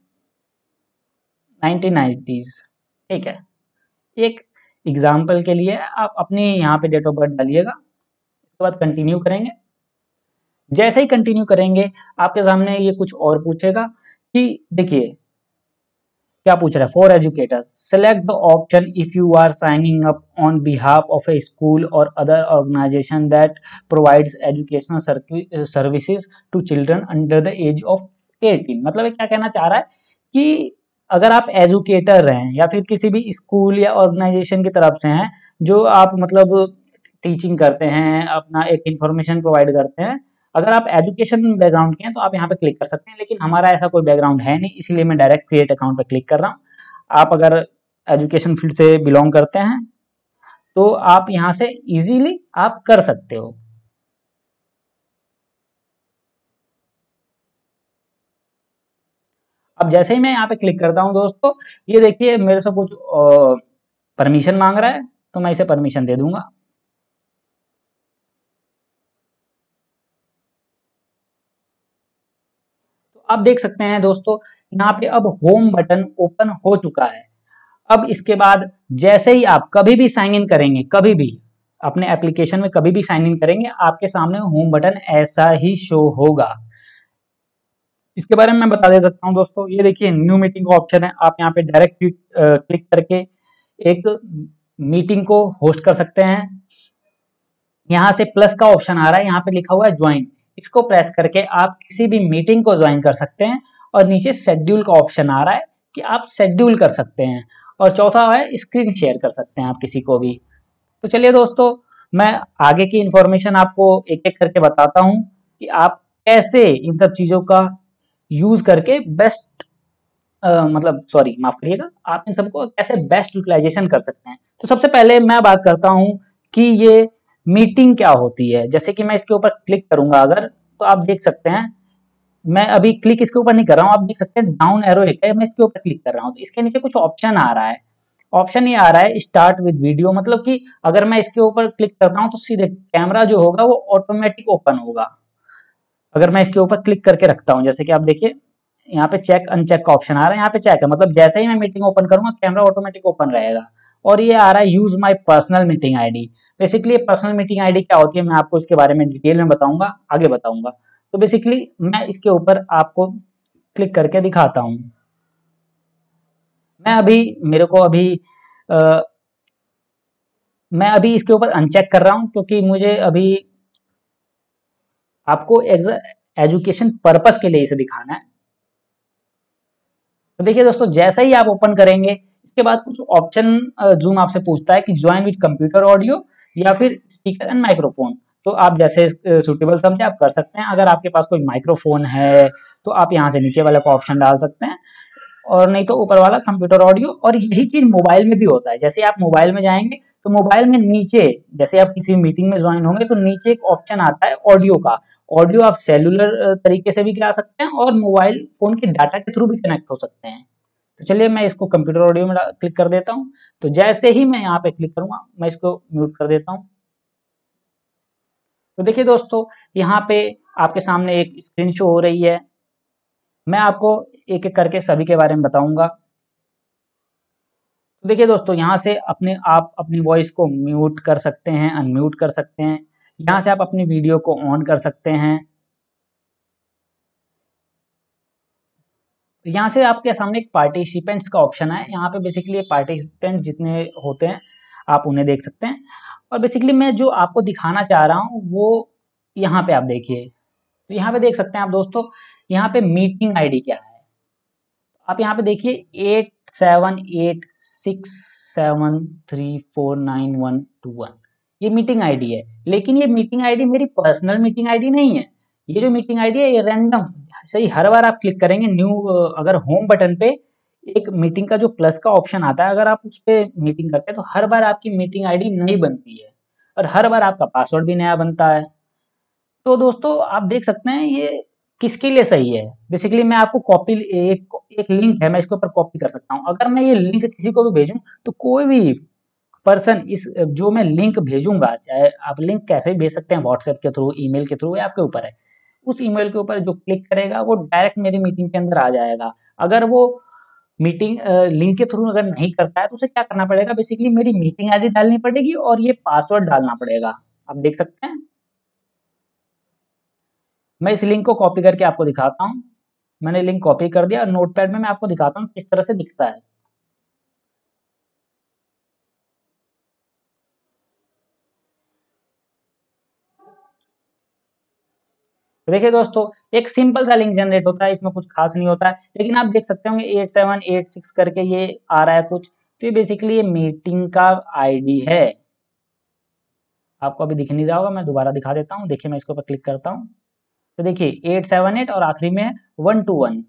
1990s। ठीक है, एक एग्जाम्पल के लिए आप अपनी यहाँ पे डेट ऑफ बर्थ डालिएगा, उसके बाद कंटिन्यू करेंगे। जैसे ही कंटिन्यू करेंगे आपके सामने ये कुछ और पूछेगा कि देखिए क्या पूछ रहा है, for educator select the option if you are signing up on behalf of a school और other organization that provides educational services to children under the age of 18। मतलब ये क्या कहना चाह रहा है कि अगर आप एजुकेटर हैं या फिर किसी भी स्कूल या ऑर्गेनाइजेशन की तरफ से हैं जो आप मतलब टीचिंग करते हैं, अपना एक इंफॉर्मेशन प्रोवाइड करते हैं, अगर आप एजुकेशन बैकग्राउंड के हैं तो आप यहाँ पे क्लिक कर सकते हैं, लेकिन हमारा ऐसा कोई बैकग्राउंड है नहीं, इसलिए मैं डायरेक्ट क्रिएट अकाउंट पे क्लिक कर रहा हूँ। आप अगर एजुकेशन फील्ड से बिलोंग करते हैं तो आप यहाँ से इजीली आप कर सकते हो। अब जैसे ही मैं यहाँ पे क्लिक करता हूँ दोस्तों, ये देखिए मेरे से कुछ परमिशन मांग रहा है, तो मैं इसे परमिशन दे दूंगा। तो आप देख सकते हैं दोस्तों यहाँ पे अब होम बटन ओपन हो चुका है। अब इसके बाद जैसे ही आप कभी भी साइन इन करेंगे, कभी भी अपने एप्लीकेशन में कभी भी साइन इन करेंगे, आपके सामने होम बटन ऐसा ही शो होगा। इसके बारे में मैं बता दे सकता हूँ दोस्तों, ये देखिए न्यू मीटिंग का ऑप्शन है, आप यहाँ पे डायरेक्ट क्लिक करके एक मीटिंग को होस्ट कर सकते हैं। यहाँ से प्लस का ऑप्शन आ रहा है, यहाँ पे लिखा हुआ है ज्वाइन, इसको प्रेस करके आप किसी भी मीटिंग को ज्वाइन कर सकते हैं। और नीचे शेड्यूल का ऑप्शन आ रहा है कि आप शेड्यूल कर सकते हैं। और चौथा है स्क्रीन शेयर कर सकते हैं आप किसी को भी। तो चलिए दोस्तों, मैं आगे की इंफॉर्मेशन आपको एक एक करके बताता हूँ कि आप कैसे इन सब चीज़ों का यूज करके बेस्ट मतलब सॉरी माफ करिएगा, आप इन सबको कैसे बेस्ट यूटिलाइजेशन कर सकते हैं। तो सबसे पहले मैं बात करता हूँ कि ये मीटिंग क्या होती है। जैसे कि मैं इसके ऊपर क्लिक करूंगा अगर, तो आप देख सकते हैं मैं अभी क्लिक इसके ऊपर नहीं कर रहा हूँ, आप देख सकते हैं डाउन एरो एक है, मैं इसके ऊपर क्लिक कर रहा हूँ तो इसके नीचे कुछ ऑप्शन आ रहा है। ऑप्शन ये आ रहा है स्टार्ट विद वीडियो, मतलब कि अगर मैं इसके ऊपर क्लिक करता हूँ तो सीधे कैमरा जो होगा वो ऑटोमेटिक ओपन होगा। अगर मैं इसके ऊपर क्लिक करके रखता हूँ, जैसे कि आप देखिए यहाँ पे चेक अनचेक का ऑप्शन आ रहा है, यहाँ पे चेक है, मतलब जैसे ही मैं मीटिंग ओपन करूंगा कैमरा ऑटोमेटिक ओपन रहेगा। और ये आ रहा है use my personal meeting ID. Basically personal meeting ID क्या होती है मैं आपको इसके बारे में डिटेल में बताऊंगा, आगे बताऊंगा। तो बेसिकली मैं इसके ऊपर आपको क्लिक करके दिखाता हूँ। मैं अभी मेरे को अभी आ, मैं अभी इसके ऊपर अनचेक कर रहा हूँ क्योंकि मुझे अभी आपको एजुकेशन पर्पस के लिए इसे दिखाना है। तो देखिए दोस्तों जैसे ही आप ओपन करेंगे इसके बाद कुछ ऑप्शन जूम आपसे पूछता है कि ज्वाइन विद कंप्यूटर ऑडियो या फिर स्पीकर एंड माइक्रोफोन। तो आप जैसे सुटेबल समझे आप कर सकते हैं। अगर आपके पास कोई माइक्रोफोन है तो आप यहाँ से नीचे वाले को ऑप्शन डाल सकते हैं, और नहीं तो ऊपर वाला कंप्यूटर ऑडियो। और यही चीज मोबाइल में भी होता है। जैसे आप मोबाइल में जाएंगे तो मोबाइल में नीचे जैसे आप किसी मीटिंग में ज्वाइन होंगे तो नीचे एक ऑप्शन आता है ऑडियो का। ऑडियो आप सेलुलर तरीके से भी करा सकते हैं और मोबाइल फोन के डाटा के थ्रू भी कनेक्ट हो सकते हैं। तो चलिए मैं इसको कंप्यूटर ऑडियो में क्लिक कर देता हूँ। तो जैसे ही मैं यहाँ पे क्लिक करूंगा मैं इसको म्यूट कर देता हूँ। तो देखिए दोस्तों यहाँ पे आपके सामने एक स्क्रीन शो हो रही है। मैं आपको एक एक करके सभी के बारे में बताऊंगा। तो देखिए दोस्तों यहाँ से आप अपनी वॉइस को म्यूट कर सकते हैं, अनम्यूट कर सकते हैं। यहाँ से आप अपनी वीडियो को ऑन कर सकते हैं। यहाँ से आपके सामने एक पार्टिसिपेंट्स का ऑप्शन है। यहाँ पे बेसिकली पार्टिसिपेंट जितने होते हैं आप उन्हें देख सकते हैं। और बेसिकली मैं जो आपको दिखाना चाह रहा हूँ वो यहाँ पे आप देखिए। तो यहाँ पे देख सकते हैं आप दोस्तों, यहाँ पे मीटिंग आईडी क्या है। आप यहाँ पे देखिए 8786734921 ये मीटिंग आईडी है। लेकिन ये मीटिंग आईडी मेरी पर्सनल मीटिंग आईडी नहीं है। ये जो मीटिंग आईडी है ये रैंडम सही, हर बार आप क्लिक करेंगे न्यू, अगर होम बटन पे एक मीटिंग का जो प्लस का ऑप्शन आता है, अगर आप उस पर मीटिंग करते हैं तो हर बार आपकी मीटिंग आईडी नई बनती है और हर बार आपका पासवर्ड भी नया बनता है। तो दोस्तों आप देख सकते हैं ये किसके लिए सही है। बेसिकली मैं आपको कॉपी एक लिंक है, मैं इसके ऊपर कॉपी कर सकता हूँ। अगर मैं ये लिंक किसी को भी भेजूं तो कोई भी पर्सन इस जो मैं लिंक भेजूंगा, चाहे आप लिंक कैसे भी भेज सकते हैं, व्हाट्सएप के थ्रू, ईमेल के थ्रू, ये आपके ऊपर है, उस ईमेल के ऊपर जो क्लिक करेगा वो डायरेक्ट मेरी मीटिंग के अंदर आ जाएगा। अगर वो मीटिंग लिंक के थ्रू अगर नहीं करता है तो उसे क्या करना पड़ेगा, बेसिकली मेरी मीटिंग आईडी डालनी पड़ेगी और ये पासवर्ड डालना पड़ेगा। आप देख सकते हैं, मैं इस लिंक को कॉपी करके आपको दिखाता हूँ। मैंने लिंक कॉपी कर दिया और नोटपैड में मैं आपको दिखाता हूँ किस तरह से दिखता है। तो देखिए दोस्तों, एक सिंपल सा लिंक जनरेट होता है, इसमें कुछ खास नहीं होता है, लेकिन आप देख सकते होंगे 8786 करके ये आ रहा है कुछ, तो ये बेसिकली ये मीटिंग का आईडी है। आपको अभी दिख नहीं रहा होगा, मैं दोबारा दिखा देता हूँ। देखिए मैं इसके ऊपर क्लिक करता हूँ तो देखिए 878 और आखिरी में है 121।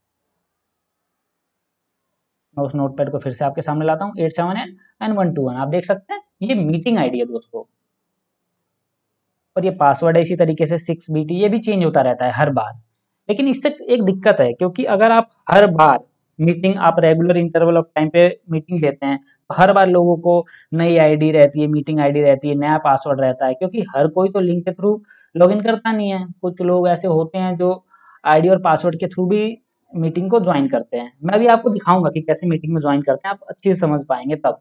मैं उस नोटपैड को फिर से आपके सामने लाता हूँ, 878 एंड 121। आप देख सकते हैं ये मीटिंग आईडी है दोस्तों, और ये पासवर्ड है इसी तरीके से 6BT, ये भी चेंज होता रहता है हर बार। लेकिन इससे एक दिक्कत है, क्योंकि अगर आप हर बार मीटिंग, आप रेगुलर इंटरवल ऑफ टाइम पे मीटिंग लेते हैं, तो हर बार लोगों को नई आईडी रहती है, मीटिंग आईडी रहती है, नया पासवर्ड रहता है, क्योंकि हर कोई तो लिंक के थ्रू लॉगिन करता नहीं है। कुछ लोग ऐसे होते हैं जो आईडी और पासवर्ड के थ्रू भी मीटिंग को ज्वाइन करते हैं। मैं भी आपको दिखाऊंगा कि कैसे मीटिंग में ज्वाइन करते हैं, आप अच्छे से समझ पाएंगे तब।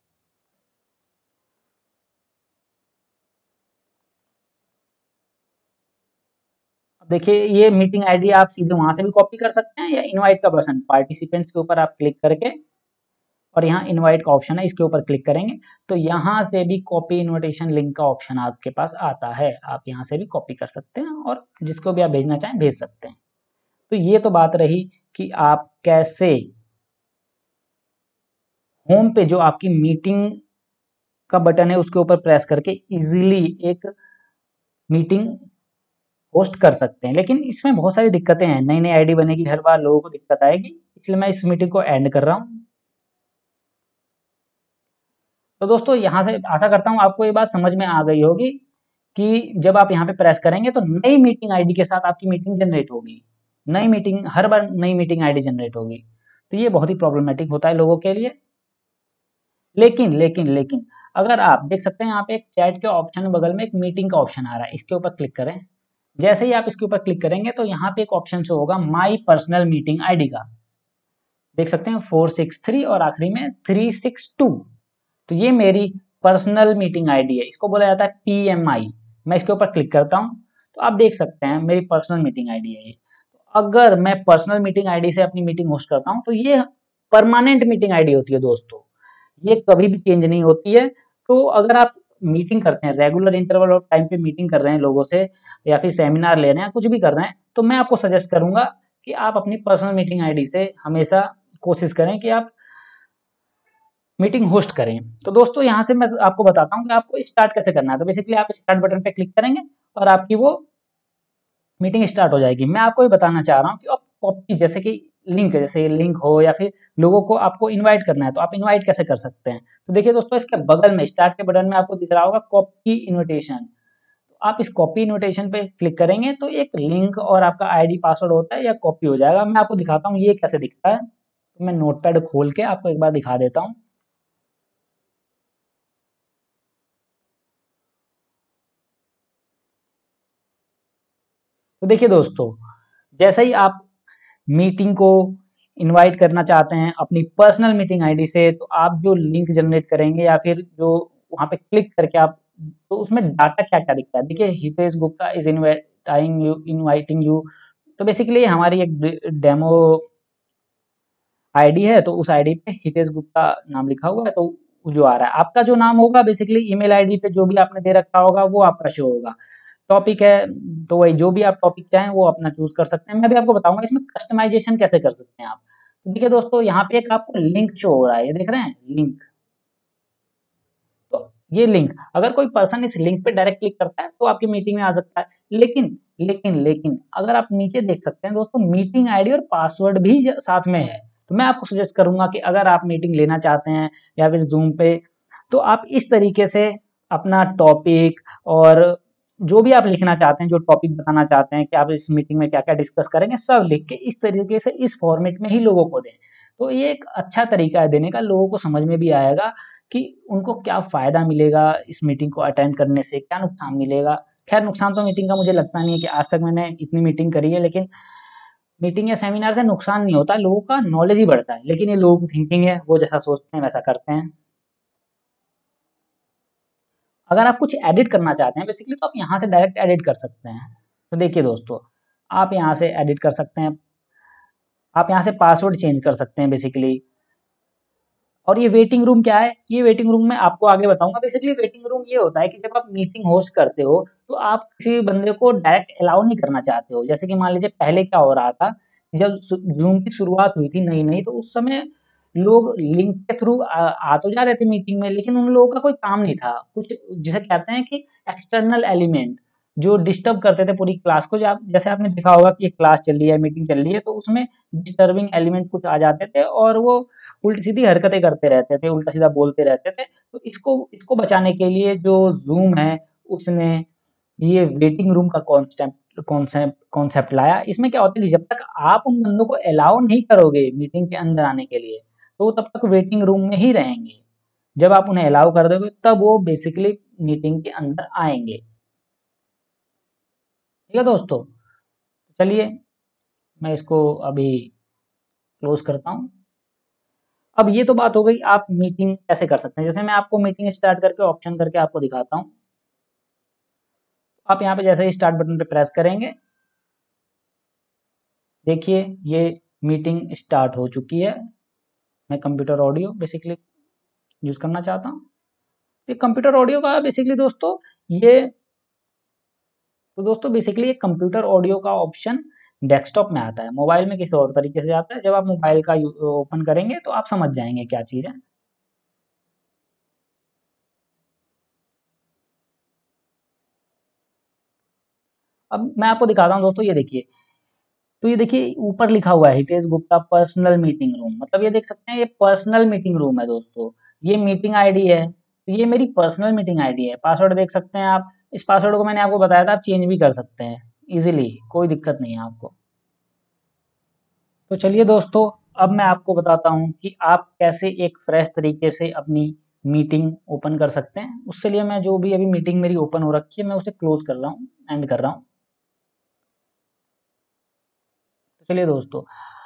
देखिए ये मीटिंग आईडी आप सीधे वहां से भी कॉपी कर सकते हैं, या इनवाइट का बटन पार्टिसिपेंट्स के ऊपर आप क्लिक करके, और यहाँ इनवाइट का ऑप्शन है, इसके ऊपर क्लिक करेंगे तो यहाँ से भी कॉपी इनविटेशन लिंक का ऑप्शन आपके पास आता है। आप यहाँ से भी कॉपी कर सकते हैं और जिसको भी आप भेजना चाहें भेज सकते हैं। तो ये तो बात रही कि आप कैसे होम पे जो आपकी मीटिंग का बटन है उसके ऊपर प्रेस करके इजीली एक मीटिंग होस्ट कर सकते हैं। लेकिन इसमें बहुत सारी दिक्कतें हैं, नई नई आईडी बनेगी, हर बार लोगों को दिक्कत आएगी, इसलिए मैं इस मीटिंग को एंड कर रहा हूँ। तो दोस्तों यहाँ से आशा करता हूँ आपको ये बात समझ में आ गई होगी कि जब आप यहाँ पे प्रेस करेंगे तो नई मीटिंग आईडी के साथ आपकी मीटिंग जनरेट होगी। नई मीटिंग, हर बार नई मीटिंग आईडी जनरेट होगी, तो ये बहुत ही प्रॉब्लमेटिक होता है लोगों के लिए। लेकिन अगर आप देख सकते हैं यहाँ पे एक चैट के ऑप्शन बगल में एक मीटिंग का ऑप्शन आ रहा है, इसके ऊपर क्लिक करें। जैसे ही आप इसके ऊपर क्लिक करेंगे तो यहाँ पे एक ऑप्शन शो होगा माई पर्सनल मीटिंग आईडी का, देख सकते हैं 463 और आखिरी में 362। तो ये मेरी पर्सनल मीटिंग आईडी है, इसको बोला जाता है PMI। मैं इसके ऊपर क्लिक करता हूँ तो आप देख सकते हैं मेरी पर्सनल मीटिंग आईडी है ये। अगर मैं पर्सनल मीटिंग आईडी से अपनी मीटिंग होस्ट करता हूँ तो ये परमानेंट मीटिंग आईडी होती है दोस्तों, ये कभी भी चेंज नहीं होती है। तो अगर आप मीटिंग करते हैं, रेगुलर इंटरवल ऑफ टाइम पे मीटिंग कर रहे हैं लोगों से, या फिर सेमिनार ले रहे हैं, कुछ भी कर रहे हैं, तो मैं आपको सजेस्ट करूंगा कि आप अपनी पर्सनल मीटिंग आईडी से हमेशा कोशिश करें कि आप मीटिंग होस्ट करें। तो दोस्तों यहाँ से मैं आपको बताता हूँ कि आपको स्टार्ट कैसे करना है। तो बेसिकली आप स्टार्ट बटन पे क्लिक करेंगे और आपकी वो मीटिंग स्टार्ट हो जाएगी। मैं आपको ये बताना चाह रहा हूँ कि आप कॉपी, जैसे कि लिंक, जैसे लिंक हो या फिर लोगों को आपको इनवाइट करना है, तो आप इनवाइट कैसे कर सकते हैं। तो देखिए दोस्तों, इसके बगल में स्टार्ट के बटन में आपको दिख रहा होगा कॉपी इनविटेशन। तो आप इस कॉपी इनविटेशन पे क्लिक करेंगे तो एक लिंक और आपका आईडी पासवर्ड होता है या कॉपी हो जाएगा। मैं आपको दिखाता हूँ ये कैसे दिखता है। तो मैं नोटपैड खोल के आपको एक बार दिखा देता हूँ। तो देखिए दोस्तों, जैसे ही आप मीटिंग को इनवाइट करना चाहते हैं अपनी पर्सनल मीटिंग आईडी से, तो आप जो लिंक जनरेट करेंगे या फिर जो वहां पे क्लिक करके आप, तो उसमें डाटा क्या क्या दिखता है। देखिए Hitesh Gupta is inviting you. तो बेसिकली हमारी एक डेमो आईडी है, तो उस आईडी पे हितेश गुप्ता नाम लिखा हुआ है, तो जो आ रहा है आपका जो नाम होगा, बेसिकली ईमेल आईडी पे जो भी आपने दे रखा होगा वो आपका शो होगा। टॉपिक है तो वही, जो भी आप टॉपिक चाहें वो अपना चूज कर सकते हैं। मैं भी आपको बताऊंगा इसमें कस्टमाइजेशन कैसे कर सकते हैं आप। तो देखिए दोस्तों, यहाँ पे एक आपको लिंक शो हो रहा है, ये देख रहे हैं लिंक। तो ये लिंक, अगर कोई पर्सन इस लिंक पे डायरेक्ट क्लिक करता है तो आपकी मीटिंग में आ सकता है। लेकिन अगर आप नीचे देख सकते हैं दोस्तों, मीटिंग आईडी और पासवर्ड भी साथ में है। तो मैं आपको सजेस्ट करूंगा कि अगर आप मीटिंग लेना चाहते हैं या फिर जूम पे, तो आप इस तरीके से अपना टॉपिक और जो भी आप लिखना चाहते हैं, जो टॉपिक बताना चाहते हैं कि आप इस मीटिंग में क्या क्या डिस्कस करेंगे, सब लिख के इस तरीके से इस फॉर्मेट में ही लोगों को दें। तो ये एक अच्छा तरीका है देने का, लोगों को समझ में भी आएगा कि उनको क्या फ़ायदा मिलेगा इस मीटिंग को अटेंड करने से, क्या नुकसान मिलेगा। खैर नुकसान तो मीटिंग का मुझे लगता नहीं है कि आज तक मैंने इतनी मीटिंग करी है, लेकिन मीटिंग या सेमिनार से नुकसान नहीं होता, लोगों का नॉलेज ही बढ़ता है। लेकिन ये लोगों की थिंकिंग है, वो जैसा सोचते हैं वैसा करते हैं। अगर आप कुछ एडिट करना चाहते हैं बेसिकली तो आप यहाँ से डायरेक्ट एडिट कर सकते हैं। तो देखिए दोस्तों, आप यहाँ से एडिट कर सकते हैं, आप यहाँ से पासवर्ड चेंज कर सकते हैं बेसिकली। और ये वेटिंग रूम क्या है, ये वेटिंग रूम में आपको आगे बताऊंगा। बेसिकली वेटिंग रूम ये होता है कि जब आप मीटिंग होस्ट करते हो तो आप किसी बंदे को डायरेक्ट अलाउ नहीं करना चाहते हो। जैसे कि मान लीजिए पहले क्या हो रहा था, जब जूम की शुरुआत हुई थी नई नई, तो उस समय लोग लिंक के थ्रू आ तो जा रहे थे मीटिंग में, लेकिन उन लोगों का कोई काम नहीं था, कुछ जिसे कहते हैं कि एक्सटर्नल एलिमेंट जो डिस्टर्ब करते थे पूरी क्लास को। जैसे आपने देखा होगा कि क्लास चल रही है, मीटिंग चल रही है, तो उसमें डिस्टर्बिंग एलिमेंट कुछ आ जाते थे और वो उल्टी सीधी हरकतें करते रहते थे, उल्टा सीधा बोलते रहते थे। तो इसको इसको बचाने के लिए जो जूम है उसने ये वेटिंग रूम का कॉन्सेप्ट लाया। इसमें क्या होता है कि जब तक आप उन बंदों को अलाउ नहीं करोगे मीटिंग के अंदर आने के लिए, तो तब तक वेटिंग रूम में ही रहेंगे। जब आप उन्हें अलाउ कर दोगे तब वो बेसिकली मीटिंग के अंदर आएंगे। ठीक है दोस्तों, चलिए मैं इसको अभी क्लोज करता हूँ। अब ये तो बात हो गई आप मीटिंग कैसे कर सकते हैं। जैसे मैं आपको मीटिंग स्टार्ट करके ऑप्शन करके आपको दिखाता हूँ। आप यहाँ पे जैसे ही स्टार्ट बटन पे प्रेस करेंगे, देखिए ये मीटिंग स्टार्ट हो चुकी है। मैं कंप्यूटर ऑडियो बेसिकली यूज करना चाहता हूँ। तो कंप्यूटर ऑडियो का बेसिकली दोस्तों ये तो दोस्तों बेसिकली एक कंप्यूटर ऑडियो का ऑप्शन डेस्कटॉप में आता है, मोबाइल में किसी और तरीके से आता है। जब आप मोबाइल का ओपन करेंगे तो आप समझ जाएंगे क्या चीज़ है। अब मैं आपको दिखाता हूँ दोस्तों, ये देखिए। तो ये देखिए ऊपर लिखा हुआ है Hitesh Gupta personal meeting room, मतलब ये देख सकते हैं ये पर्सनल मीटिंग रूम है दोस्तों। ये मीटिंग आईडी है, तो ये मेरी पर्सनल मीटिंग आईडी है। पासवर्ड देख सकते हैं आप, इस पासवर्ड को मैंने आपको बताया था, आप चेंज भी कर सकते हैं इजीली, कोई दिक्कत नहीं है आपको। तो चलिए दोस्तों, अब मैं आपको बताता हूँ कि आप कैसे एक फ्रेश तरीके से अपनी मीटिंग ओपन कर सकते हैं। उससे लिए मैं जो भी अभी मीटिंग मेरी ओपन हो रखी है मैं उसे क्लोज कर रहा हूँ, एंड कर रहा हूँ। तो चलिए दोस्तों,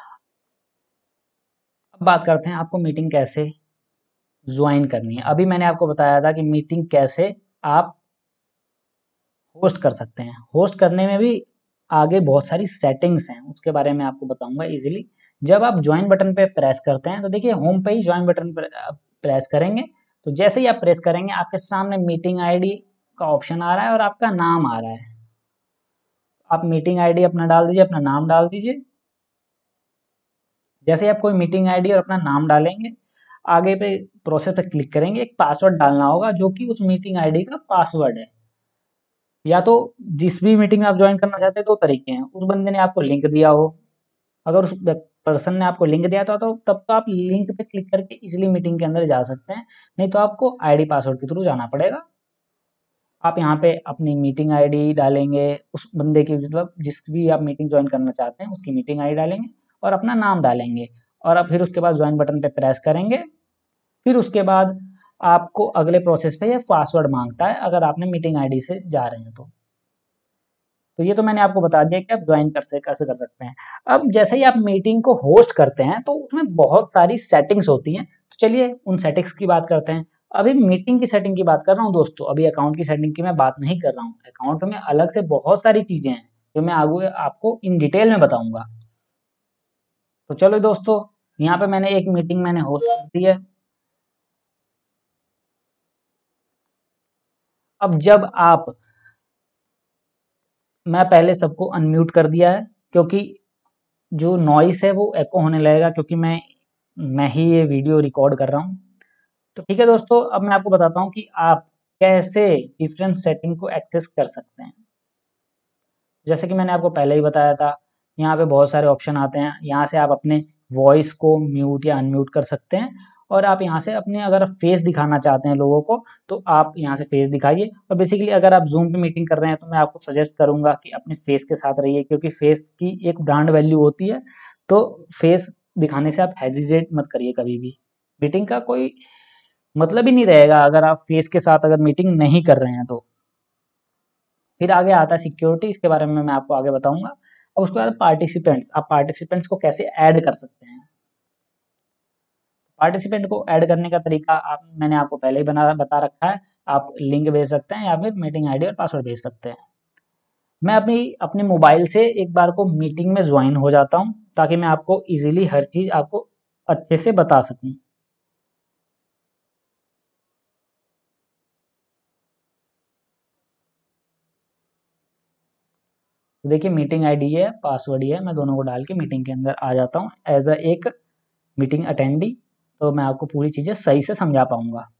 अब बात करते हैं आपको मीटिंग कैसे ज्वाइन करनी है। अभी मैंने आपको बताया था कि मीटिंग कैसे आप होस्ट कर सकते हैं। होस्ट करने में भी आगे बहुत सारी सेटिंग्स हैं, उसके बारे में आपको बताऊंगा इजीली। जब आप ज्वाइन बटन पे प्रेस करते हैं तो देखिए होम पे ही ज्वाइन बटन पर प्रेस करेंगे, तो जैसे ही आप प्रेस करेंगे आपके सामने मीटिंग आईडी का ऑप्शन आ रहा है और आपका नाम आ रहा है। आप मीटिंग आईडी अपना डाल दीजिए, अपना नाम डाल दीजिए। जैसे ही आप कोई मीटिंग आईडी और अपना नाम डालेंगे, आगे पे प्रोसेस पे क्लिक करेंगे, एक पासवर्ड डालना होगा जो कि उस मीटिंग आईडी का पासवर्ड है। या तो जिस भी मीटिंग में आप ज्वाइन करना चाहते हैं दो तरीके हैं, उस बंदे ने आपको लिंक दिया हो, अगर उस पर्सन ने आपको लिंक दिया तो तब तो आप लिंक पे क्लिक करके इजीली मीटिंग के अंदर जा सकते हैं, नहीं तो आपको आईडी पासवर्ड के थ्रू जाना पड़ेगा। आप यहाँ पे अपनी मीटिंग आईडी डालेंगे, उस बंदे की मतलब जिस भी आप मीटिंग ज्वाइन करना चाहते हैं उसकी मीटिंग आईडी डालेंगे और अपना नाम डालेंगे, और अब फिर उसके बाद ज्वाइन बटन पे प्रेस करेंगे। फिर उसके बाद आपको अगले प्रोसेस पे ये पासवर्ड मांगता है अगर आपने मीटिंग आईडी से जा रहे हैं तो ये तो मैंने आपको बता दिया कि आप ज्वाइन कैसे कैसे कर सकते हैं। अब जैसे ही आप मीटिंग को होस्ट करते हैं तो उसमें बहुत सारी सेटिंग्स होती हैं, तो चलिए उन सेटिंग्स की बात करते हैं। अभी मीटिंग की सेटिंग की बात कर रहा हूँ दोस्तों, अभी अकाउंट की सेटिंग की मैं बात नहीं कर रहा हूँ। अकाउंट में अलग से बहुत सारी चीजें हैं जो मैं आगे आपको इन डिटेल में बताऊंगा। तो चलो दोस्तों, यहाँ पे मैंने एक मीटिंग मैंने होस्ट कर दी है। अब जब आप मैं पहले सबको अनम्यूट कर दिया है क्योंकि जो नॉइस है वो एको होने लगेगा, क्योंकि मैं ही ये वीडियो रिकॉर्ड कर रहा हूँ। तो ठीक है दोस्तों, अब मैं आपको बताता हूँ कि आप कैसे डिफरेंट सेटिंग को एक्सेस कर सकते हैं। जैसे कि मैंने आपको पहले ही बताया था, यहाँ पे बहुत सारे ऑप्शन आते हैं। यहाँ से आप अपने वॉइस को म्यूट या अनम्यूट कर सकते हैं, और आप यहाँ से अपने अगर फेस दिखाना चाहते हैं लोगों को तो आप यहाँ से फेस दिखाइए। और बेसिकली अगर आप जूम पे मीटिंग कर रहे हैं तो मैं आपको सजेस्ट करूंगा कि अपने फेस के साथ रहिए, क्योंकि फेस की एक ब्रांड वैल्यू होती है। तो फेस दिखाने से आप हेजिटेट मत करिए कभी भी। मीटिंग का कोई मतलब ही नहीं रहेगा अगर आप फेस के साथ अगर मीटिंग नहीं कर रहे हैं तो। फिर आगे आता है सिक्योरिटी, इसके बारे में मैं आपको आगे बताऊंगा। और उसके बाद पार्टिसिपेंट्स, आप पार्टिसिपेंट्स को कैसे ऐड कर सकते हैं। पार्टिसिपेंट को ऐड करने का तरीका मैंने आपको पहले ही बता रखा है। आप लिंक भेज सकते हैं या फिर मीटिंग आईडी और पासवर्ड भेज सकते हैं। मैं अपने मोबाइल से एक बार को मीटिंग में ज्वाइन हो जाता हूं, ताकि मैं आपको इजीली हर चीज आपको अच्छे से बता सकूं। तो देखिए मीटिंग आईडी है, पासवर्ड ही है, मैं दोनों को डाल के मीटिंग के अंदर आ जाता हूँ एज अ एक मीटिंग अटेंडी। तो मैं आपको पूरी चीजें सही से समझा पाऊंगा।